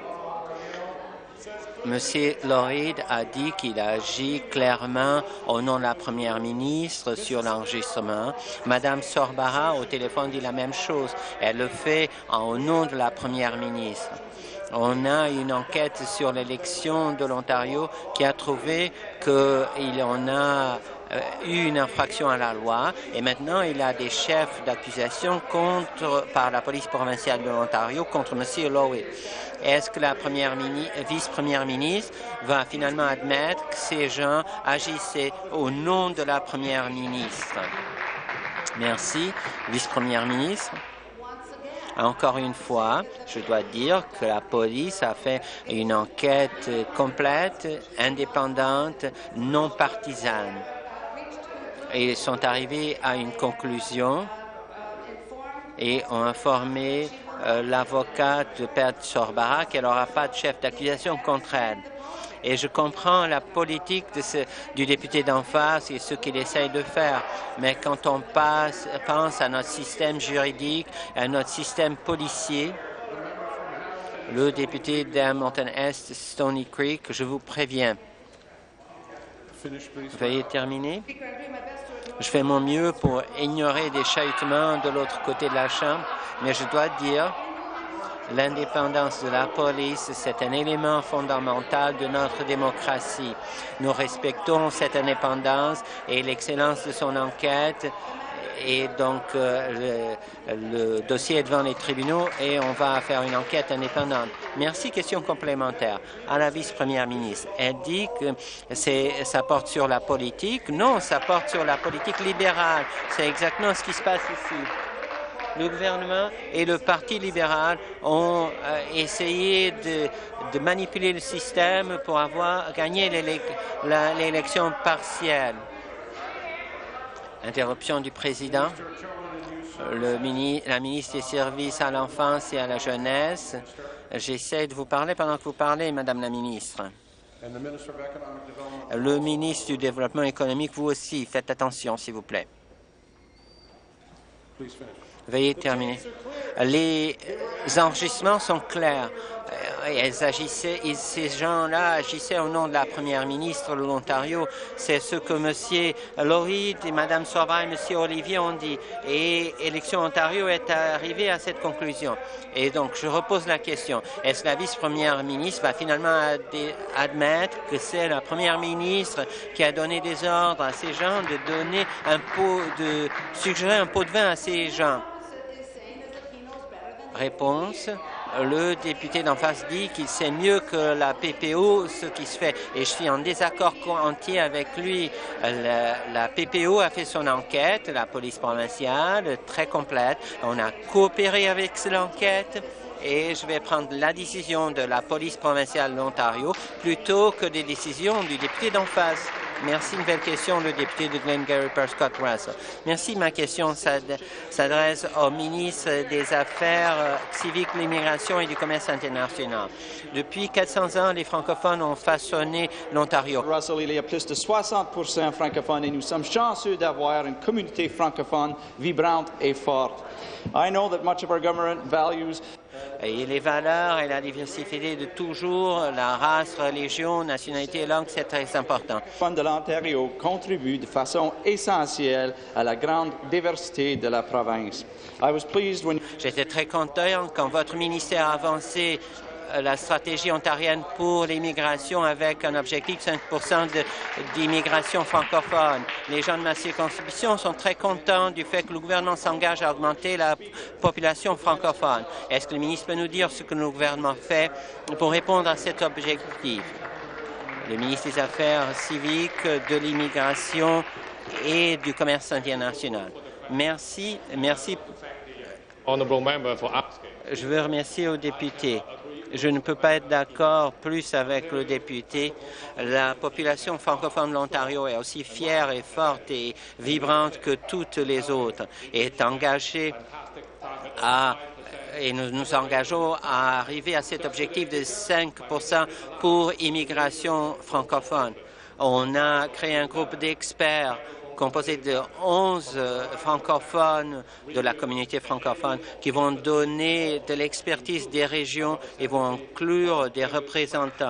Monsieur Lougheed a dit qu'il agit clairement au nom de la Première ministre sur l'enregistrement. Madame Sorbara, au téléphone, dit la même chose. Elle le fait au nom de la Première ministre. On a une enquête sur l'élection de l'Ontario qui a trouvé qu'il en a eu une infraction à la loi et maintenant il a des chefs d'accusation par la police provinciale de l'Ontario contre M. Lougheed. Est-ce que la vice-première ministre va finalement admettre que ces gens agissaient au nom de la première ministre? Merci, vice-première ministre. Encore une fois, je dois dire que la police a fait une enquête complète, indépendante, non partisane. Et ils sont arrivés à une conclusion et ont informé l'avocate de Pat Sorbara qu'elle n'aura pas de chef d'accusation contre elle. Et je comprends la politique du député d'en face et ce qu'il essaye de faire. Mais quand on pense à notre système juridique, à notre système policier, le député d'Hamilton-Est, Stony Creek, je vous préviens. Veuillez terminer. Je fais mon mieux pour ignorer des chahutements de l'autre côté de la Chambre, mais je dois dire l'indépendance de la police, c'est un élément fondamental de notre démocratie. Nous respectons cette indépendance et l'excellence de son enquête. Et donc, le dossier est devant les tribunaux et on va faire une enquête indépendante. Merci. Question complémentaire à la vice-première ministre. Elle dit que ça porte sur la politique. Non, ça porte sur la politique libérale. C'est exactement ce qui se passe ici. Le gouvernement et le Parti libéral ont essayé de manipuler le système pour avoir gagné l'élection partielle. Interruption du président. La ministre des Services à l'enfance et à la jeunesse. J'essaie de vous parler pendant que vous parlez, Madame la ministre. Le ministre du Développement économique, vous aussi, faites attention, s'il vous plaît. Veuillez terminer. Les enregistrements sont clairs. Ces gens-là agissaient au nom de la première ministre de l'Ontario. C'est ce que M. Lougheed et Mme Sorbara et M. Olivier ont dit. Et Élection Ontario est arrivée à cette conclusion. Et donc, je repose la question. Est-ce que la vice-première ministre va finalement admettre que c'est la première ministre qui a donné des ordres à ces gens de suggérer un pot de vin à ces gens? Réponse. Le député d'en face dit qu'il sait mieux que la PPO ce qui se fait. Et je suis en désaccord entier avec lui. La PPO a fait son enquête, la police provinciale, très complète. On a coopéré avec l'enquête. Et je vais prendre la décision de la police provinciale de l'Ontario plutôt que des décisions du député d'en face. Merci. Nouvelle question, le député de Glengarry par Scott Russell. Merci. Ma question s'adresse au ministre des Affaires civiques, de l'immigration et du commerce international. Depuis 400 ans, les francophones ont façonné l'Ontario. Russell, il y a plus de 60% francophones et nous sommes chanceux d'avoir une communauté francophone vibrante et forte. I know that much of our government values et les valeurs et la diversité de toujours, la race, religion, nationalité et langue, c'est très important. Le Fonds de l'Ontario contribue de façon essentielle à la grande diversité de la province. J'étais très content quand votre ministère a avancé la stratégie ontarienne pour l'immigration avec un objectif de 5% d'immigration francophone. Les gens de ma circonscription sont très contents du fait que le gouvernement s'engage à augmenter la population francophone. Est-ce que le ministre peut nous dire ce que le gouvernement fait pour répondre à cet objectif? Le ministre des Affaires civiques, de l'immigration et du commerce international. Merci. Merci. Je veux remercier aux députés. Je ne peux pas être d'accord plus avec le député. La population francophone de l'Ontario est aussi fière et forte et vibrante que toutes les autres et est engagée et nous nous engageons à arriver à cet objectif de 5% pour immigration francophone. On a créé un groupe d'experts composé de 11 francophones de la communauté francophone qui vont donner de l'expertise des régions et vont inclure des représentants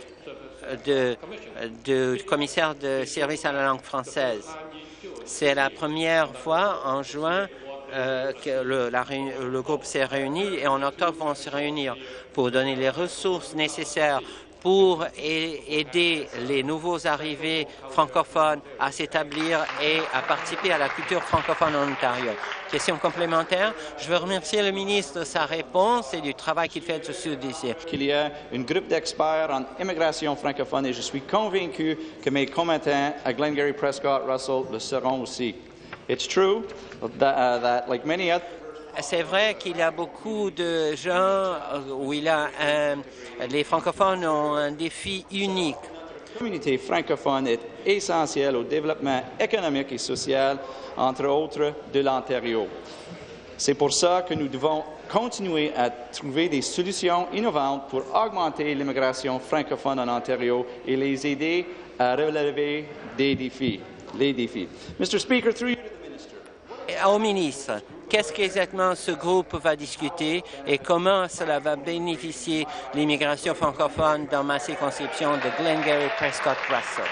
de commissaires de service à la langue française. C'est la première fois en juin que le groupe s'est réuni et en octobre vont se réunir pour donner les ressources nécessaires pour aider les nouveaux arrivés francophones à s'établir et à participer à la culture francophone en Ontario. Question complémentaire. Je veux remercier le ministre de sa réponse et du travail qu'il fait sur ce dossier. Il y a un groupe d'experts en immigration francophone et je suis convaincu que mes commettants à Glengarry, Prescott, Russell le seront aussi. It's true that like many others, c'est vrai qu'il y a beaucoup de gens où les francophones ont un défi unique. La communauté francophone est essentielle au développement économique et social, entre autres, de l'Ontario. C'est pour ça que nous devons continuer à trouver des solutions innovantes pour augmenter l'immigration francophone en Ontario et les aider à relever les défis. Mr. Speaker, through you to the Minister. Au ministre, qu'est-ce qu'exactement ce groupe va discuter et comment cela va bénéficier l'immigration francophone dans ma circonscription de Glengarry, Prescott, Russell?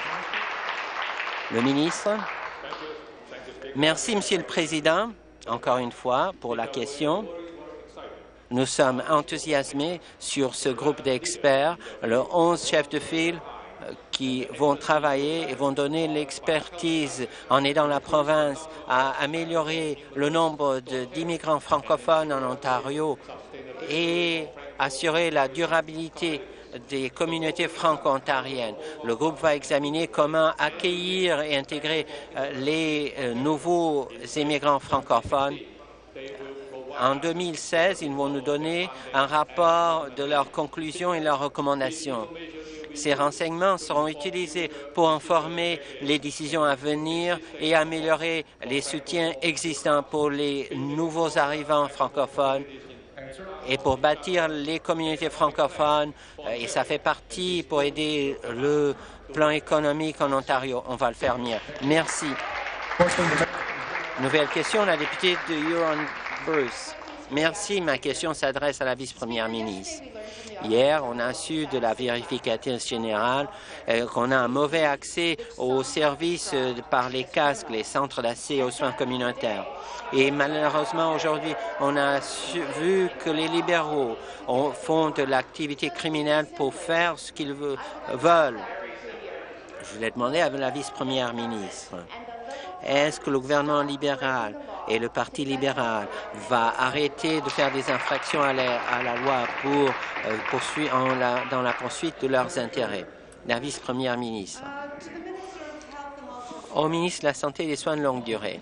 Le ministre. Merci, Monsieur le Président, encore une fois, pour la question. Nous sommes enthousiasmés sur ce groupe d'experts, le 11 chefs de file qui vont travailler et vont donner l'expertise en aidant la province à améliorer le nombre d'immigrants francophones en Ontario et assurer la durabilité des communautés franco-ontariennes. Le groupe va examiner comment accueillir et intégrer les nouveaux immigrants francophones. En 2016, ils vont nous donner un rapport de leurs conclusions et leurs recommandations. Ces renseignements seront utilisés pour informer les décisions à venir et améliorer les soutiens existants pour les nouveaux arrivants francophones et pour bâtir les communautés francophones. Et ça fait partie pour aider le plan économique en Ontario. On va le faire mieux. Merci. Nouvelle question, la députée de Huron-Bruce. Merci. Ma question s'adresse à la vice-première ministre. Hier, on a su de la vérificatrice générale qu'on a un mauvais accès aux services par les casques, les centres d'accès aux soins communautaires. Et malheureusement, aujourd'hui, on a vu que les libéraux font de l'activité criminelle pour faire ce qu'ils veulent. Je voulais demander à la vice-première ministre, est-ce que le gouvernement libéral et le Parti libéral va arrêter de faire des infractions à la loi pour dans la poursuite de leurs intérêts? La vice-première ministre. Au ministre de la Santé et des Soins de longue durée.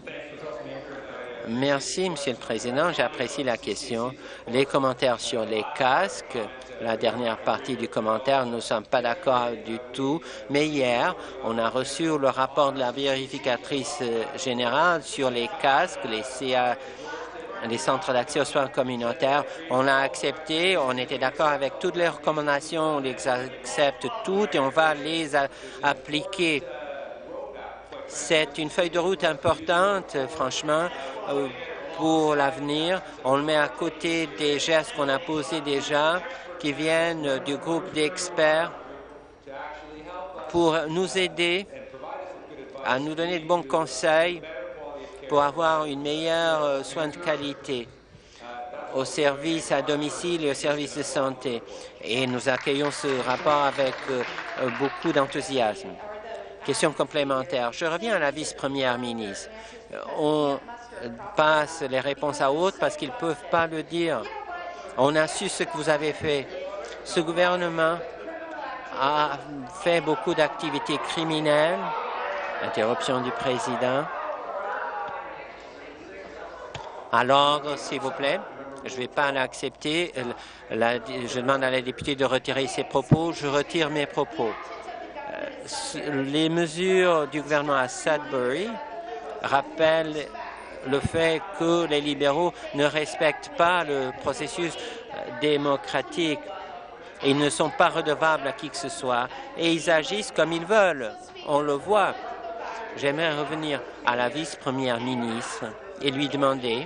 Merci, Monsieur le Président. J'apprécie la question. Les commentaires sur les casques, la dernière partie du commentaire, nous ne sommes pas d'accord du tout. Mais hier, on a reçu le rapport de la vérificatrice générale sur les casques, les centres d'accès aux soins communautaires. On l'a accepté, on était d'accord avec toutes les recommandations, on les accepte toutes et on va les appliquer. C'est une feuille de route importante, franchement, pour l'avenir. On le met à côté des gestes qu'on a posés déjà, qui viennent du groupe d'experts pour nous aider à nous donner de bons conseils pour avoir une meilleure soin de qualité aux services à domicile et aux services de santé. Et nous accueillons ce rapport avec beaucoup d'enthousiasme. Question complémentaire. Je reviens à la vice-première ministre. On passe les réponses à haute parce qu'ils ne peuvent pas le dire. On a su ce que vous avez fait. Ce gouvernement a fait beaucoup d'activités criminelles. Interruption du président. Alors, s'il vous plaît, Je ne vais pas l'accepter. Je demande à la députée de retirer ses propos. Je retire mes propos. Les mesures du gouvernement à Sudbury rappellent le fait que les libéraux ne respectent pas le processus démocratique. Ils ne sont pas redevables à qui que ce soit et ils agissent comme ils veulent. On le voit. J'aimerais revenir à la vice-première ministre et lui demander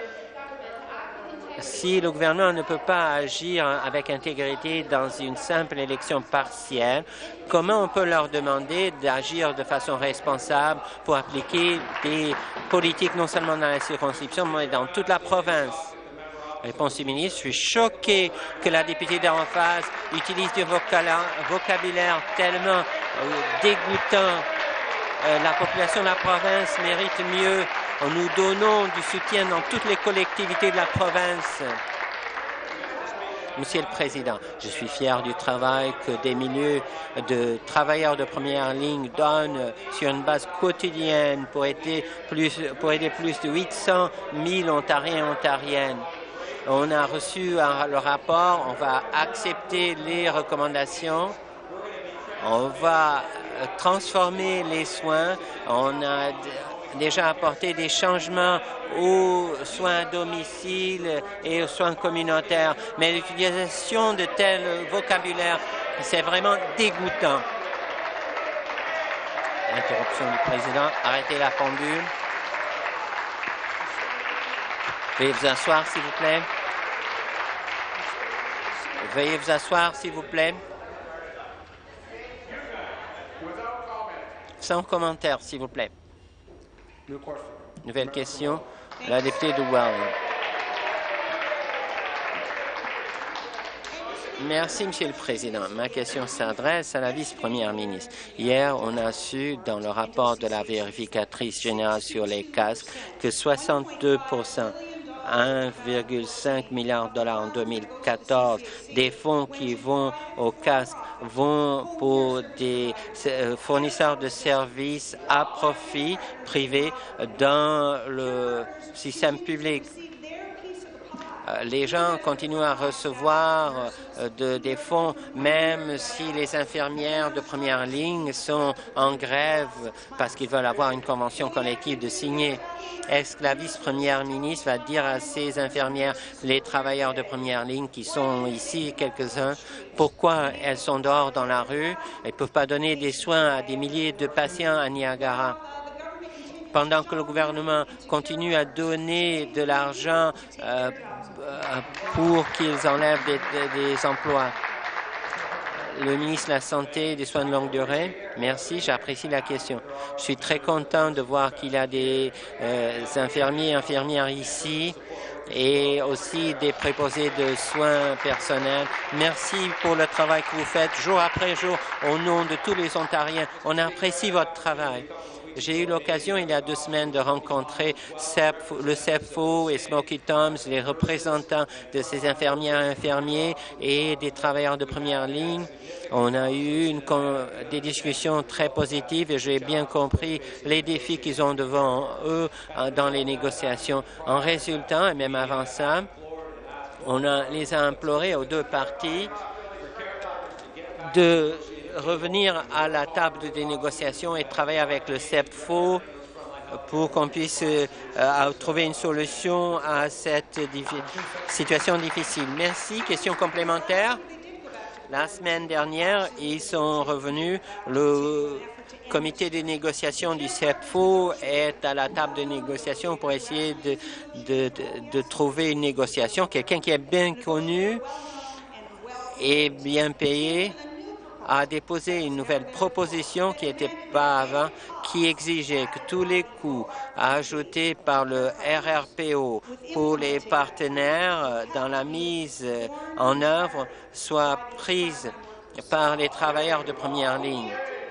si le gouvernement ne peut pas agir avec intégrité dans une simple élection partielle, comment on peut leur demander d'agir de façon responsable pour appliquer des politiques non seulement dans la circonscription, mais dans toute la province? Réponse du ministre, je suis choqué que la députée d'en face utilise du vocabulaire tellement dégoûtant. La population de la province mérite mieux. Nous donnons du soutien dans toutes les collectivités de la province. Monsieur le Président, je suis fier du travail que des milliers de travailleurs de première ligne donnent sur une base quotidienne pour aider plus de 800 000 Ontariens et Ontariennes. On a reçu le rapport, on va accepter les recommandations, on va transformer les soins, on a déjà apporté des changements aux soins à domicile et aux soins communautaires, mais l'utilisation de tel vocabulaire, c'est vraiment dégoûtant. Interruption du président. Arrêtez la pendule. Veuillez vous asseoir, s'il vous plaît. Veuillez vous asseoir, s'il vous plaît. Sans commentaire, s'il vous plaît. Nouvelle question, la députée de Welland. Merci, Monsieur le Président. Ma question s'adresse à la vice-première ministre. Hier, on a su, dans le rapport de la vérificatrice générale sur les casques, que 62 1,5 milliard de dollars en 2014 des fonds qui vont aux casques vont pour des fournisseurs de services à profit privé dans le système public. Les gens continuent à recevoir des fonds, même si les infirmières de première ligne sont en grève parce qu'ils veulent avoir une convention collective de signer. Est-ce que la vice-première ministre va dire à ces infirmières, les travailleurs de première ligne qui sont ici, quelques-uns, pourquoi elles sont dehors dans la rue et ne peuvent pas donner des soins à des milliers de patients à Niagara? Pendant que le gouvernement continue à donner de l'argent pour qu'ils enlèvent des emplois. Le ministre de la Santé et des Soins de longue durée, merci, j'apprécie la question. Je suis très content de voir qu'il y a des infirmiers et infirmières ici et aussi des préposés de soins personnels. Merci pour le travail que vous faites jour après jour au nom de tous les Ontariens. On apprécie votre travail. J'ai eu l'occasion il y a 2 semaines de rencontrer le CEPFO et Smoky Toms, les représentants de ces infirmières et infirmiers et des travailleurs de première ligne. On a eu des discussions très positives et j'ai bien compris les défis qu'ils ont devant eux dans les négociations. En résultant, et même avant ça, on les a implorés aux 2 parties de revenir à la table des négociations et travailler avec le CEPFO pour qu'on puisse trouver une solution à cette situation difficile. Merci. Question complémentaire. La semaine dernière, ils sont revenus. Le comité de négociation du CEPFO est à la table de négociation pour essayer de trouver une négociation. Quelqu'un qui est bien connu et bien payé a déposé une nouvelle proposition qui n'était pas avant, qui exigeait que tous les coûts ajoutés par le RRPO pour les partenaires dans la mise en œuvre soient pris par les travailleurs de première ligne.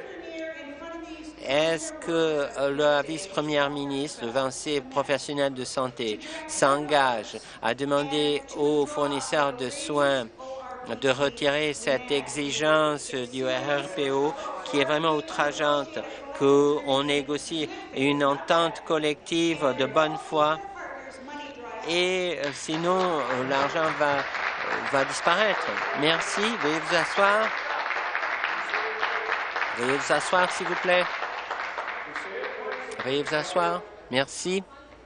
Est-ce que la vice-première ministre, devant ces professionnels de santé, s'engage à demander aux fournisseurs de soins de retirer cette exigence du RRPO qui est vraiment outrageante, qu'on négocie une entente collective de bonne foi et sinon l'argent va disparaître. Merci. Veuillez vous asseoir. Veuillez vous asseoir, s'il vous plaît. Veuillez vous asseoir. Merci.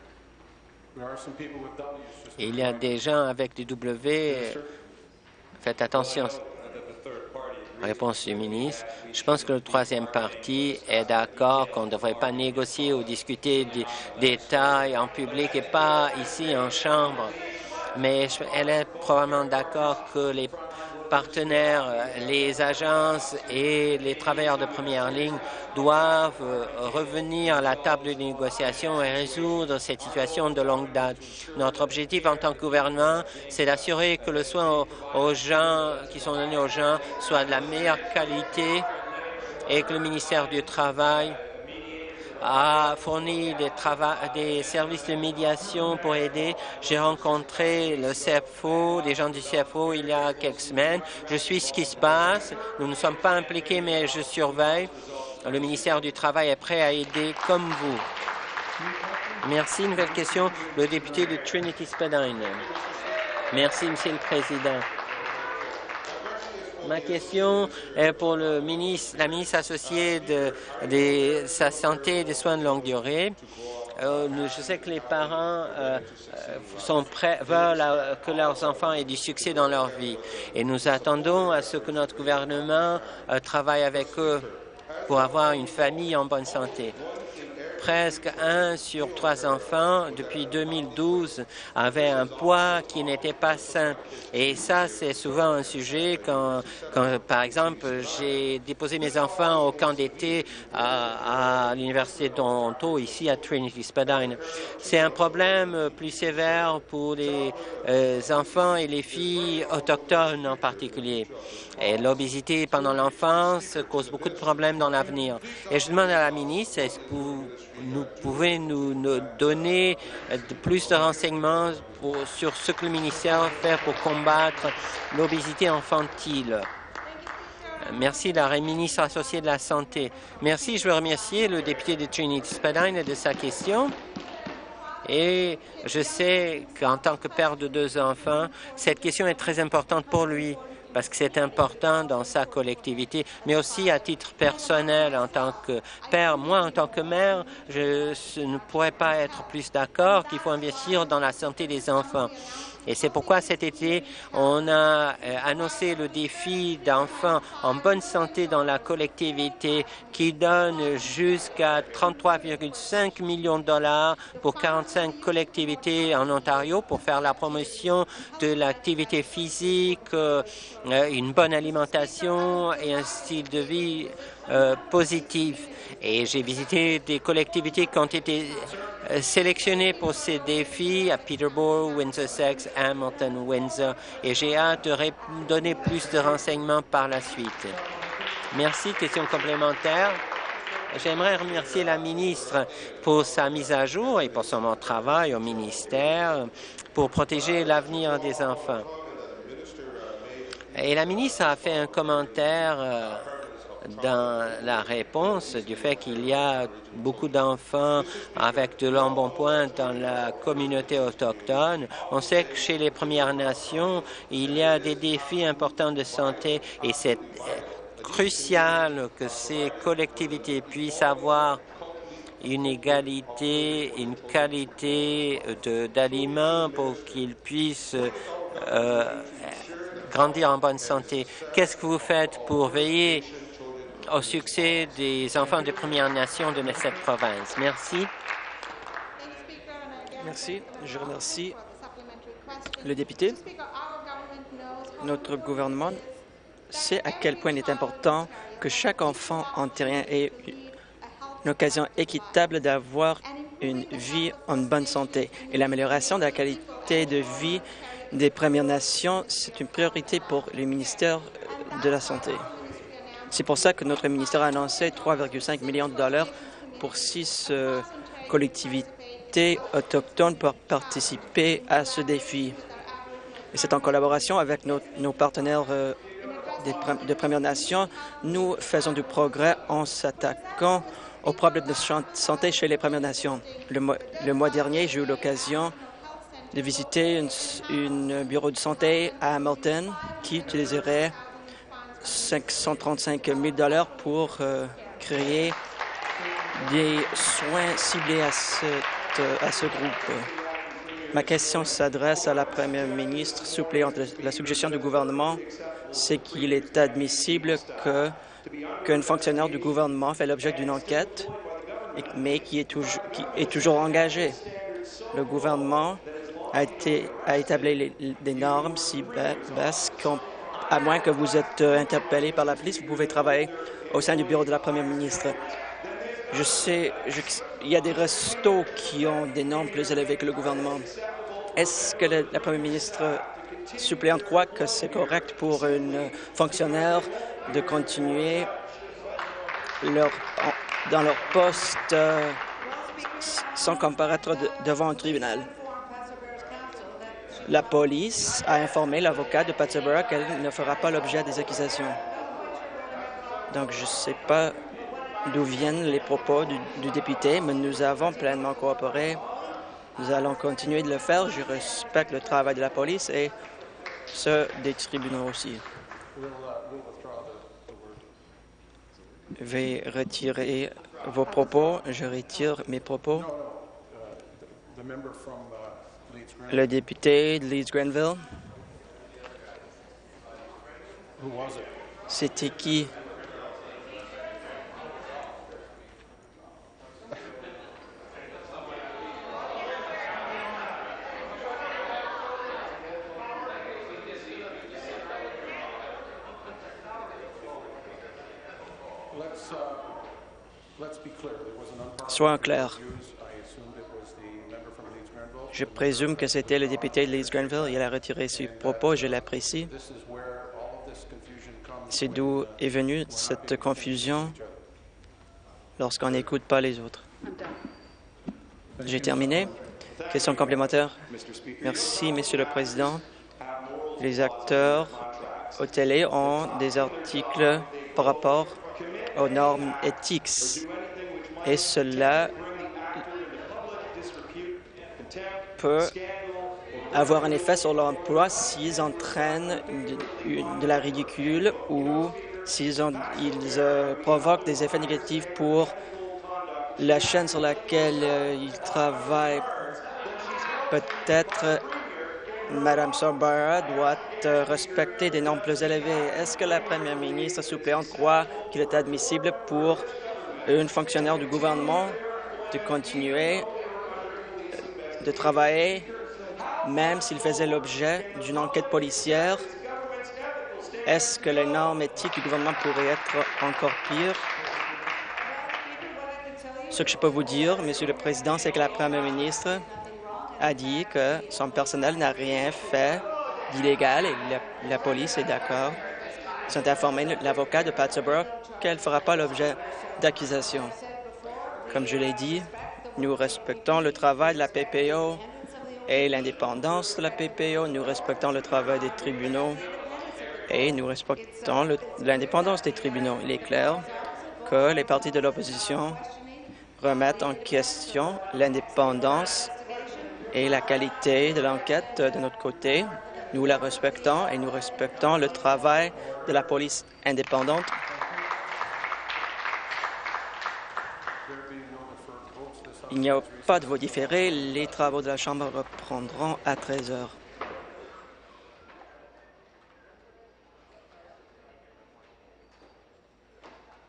Il y a des gens avec des W. Faites attention. Réponse du ministre. Je pense que le troisième parti est d'accord qu'on ne devrait pas négocier ou discuter des détails en public et pas ici en chambre. Mais elle est probablement d'accord que les partenaires, les agences et les travailleurs de première ligne doivent revenir à la table de négociation et résoudre cette situation de longue date. Notre objectif en tant que gouvernement, c'est d'assurer que le soin aux gens qui sont donnés aux gens soit de la meilleure qualité et que le ministère du Travail a fourni des services de médiation pour aider. J'ai rencontré le CFO, des gens du CFO il y a quelques semaines. Je suis ce qui se passe. Nous ne sommes pas impliqués, mais je surveille. Le ministère du Travail est prêt à aider comme vous. Merci. Nouvelle question, le député de Trinity-Spadina. Merci, Monsieur le Président. Ma question est pour la ministre associée de sa santé et des soins de longue durée. Je sais que les parents sont prêts, veulent que leurs enfants aient du succès dans leur vie. Et nous attendons à ce que notre gouvernement travaille avec eux pour avoir une famille en bonne santé. Presque 1 sur 3 enfants, depuis 2012, avaient un poids qui n'était pas sain. Et ça, c'est souvent un sujet quand par exemple, j'ai déposé mes enfants au camp d'été à l'Université de Toronto, ici à Trinity-Spadina. C'est un problème plus sévère pour les enfants et les filles autochtones en particulier. Et l'obésité pendant l'enfance cause beaucoup de problèmes dans l'avenir. Et je demande à la ministre, est-ce que vous pouvez nous donner plus de renseignements sur ce que le ministère fait pour combattre l'obésité infantile? Merci, la ministre associée de la Santé. Merci, je veux remercier le député de Trinity-Spadina de sa question. Et je sais qu'en tant que père de 2 enfants, cette question est très importante pour lui, parce que c'est important dans sa collectivité, mais aussi à titre personnel en tant que père. Moi, en tant que mère, je ne pourrais pas être plus d'accord qu'il faut investir dans la santé des enfants. Et c'est pourquoi cet été, on a annoncé le défi d'enfants en bonne santé dans la collectivité qui donne jusqu'à 33,5 millions de dollars pour 45 collectivités en Ontario pour faire la promotion de l'activité physique, une bonne alimentation et un style de vie positif. Et j'ai visité des collectivités qui ont été sélectionnées pour ces défis à Peterborough, Windsor-Essex, Hamilton, Windsor, et j'ai hâte de donner plus de renseignements par la suite. Merci. Question complémentaire. J'aimerais remercier la ministre pour sa mise à jour et pour son travail au ministère pour protéger l'avenir des enfants. Et la ministre a fait un commentaire dans la réponse du fait qu'il y a beaucoup d'enfants avec de l'embonpoint dans la communauté autochtone. On sait que chez les Premières Nations, il y a des défis importants de santé et c'est crucial que ces collectivités puissent avoir une égalité, une qualité d'aliments pour qu'ils puissent grandir en bonne santé. Qu'est-ce que vous faites pour veiller au succès des enfants de Premières Nations de cette province? Merci. Merci. Je remercie le député. Notre gouvernement sait à quel point il est important que chaque enfant ontarien ait une occasion équitable d'avoir une vie en bonne santé. Et l'amélioration de la qualité de vie des Premières Nations, c'est une priorité pour le ministère de la Santé. C'est pour ça que notre ministère a annoncé 3,5 millions de dollars pour 6 collectivités autochtones pour participer à ce défi. Et c'est en collaboration avec nos partenaires de Premières Nations. Nous faisons du progrès en s'attaquant aux problèmes de santé chez les Premières Nations. Le mois dernier, j'ai eu l'occasion de visiter un bureau de santé à Hamilton qui utiliserait 535 000 $ pour créer des soins ciblés à ce groupe. Ma question s'adresse à la première ministre suppléante. La suggestion du gouvernement, c'est qu'il est admissible qu'un fonctionnaire du gouvernement fait l'objet d'une enquête, mais qui est toujours engagé. Le gouvernement a établi des normes si basses qu'à moins que vous êtes interpellé par la police, vous pouvez travailler au sein du bureau de la première ministre. Je sais, il y a des restos qui ont des normes plus élevées que le gouvernement. Est-ce que la première ministre suppléante croit que c'est correct pour un fonctionnaire de continuer dans leur poste sans comparaître devant un tribunal? La police a informé l'avocat de Patsaboro qu'elle ne fera pas l'objet des accusations. Donc, je ne sais pas d'où viennent les propos du député, mais nous avons pleinement coopéré. Nous allons continuer de le faire. Je respecte le travail de la police et ceux des tribunaux aussi. Je vais retirer vos propos. Je retire mes propos. Le député de Leeds-Grenville. C'était qui? Soyons clairs. Je présume que c'était le député de Leeds-Grenville. Il a retiré ses propos. Je l'apprécie. C'est d'où est venue cette confusion lorsqu'on n'écoute pas les autres. J'ai terminé. Question complémentaire. Merci, Monsieur le Président. Les acteurs aux télé ont des articles par rapport aux normes éthiques et cela peut avoir un effet sur l'emploi s'ils entraînent de la ridicule ou s'ils provoquent des effets négatifs pour la chaîne sur laquelle ils travaillent. Peut-être Mme Sorbara doit respecter des normes plus élevées. Est-ce que la première ministre suppléante croit qu'il est admissible pour un fonctionnaire du gouvernement de continuer de travailler même s'il faisait l'objet d'une enquête policière? Est-ce que les normes éthiques du gouvernement pourraient être encore pires? Ce que je peux vous dire, Monsieur le Président, c'est que la première ministre a dit que son personnel n'a rien fait d'illégal et la police est d'accord. Ils ont informé l'avocat de Patsaboro qu'elle ne fera pas l'objet d'accusations. Comme je l'ai dit, nous respectons le travail de la PPO et l'indépendance de la PPO. Nous respectons le travail des tribunaux et nous respectons l'indépendance des tribunaux. Il est clair que les partis de l'opposition remettent en question l'indépendance et la qualité de l'enquête de notre côté. Nous la respectons et nous respectons le travail de la police indépendante. Il n'y a pas de vote différé. Les travaux de la Chambre reprendront à 13 heures.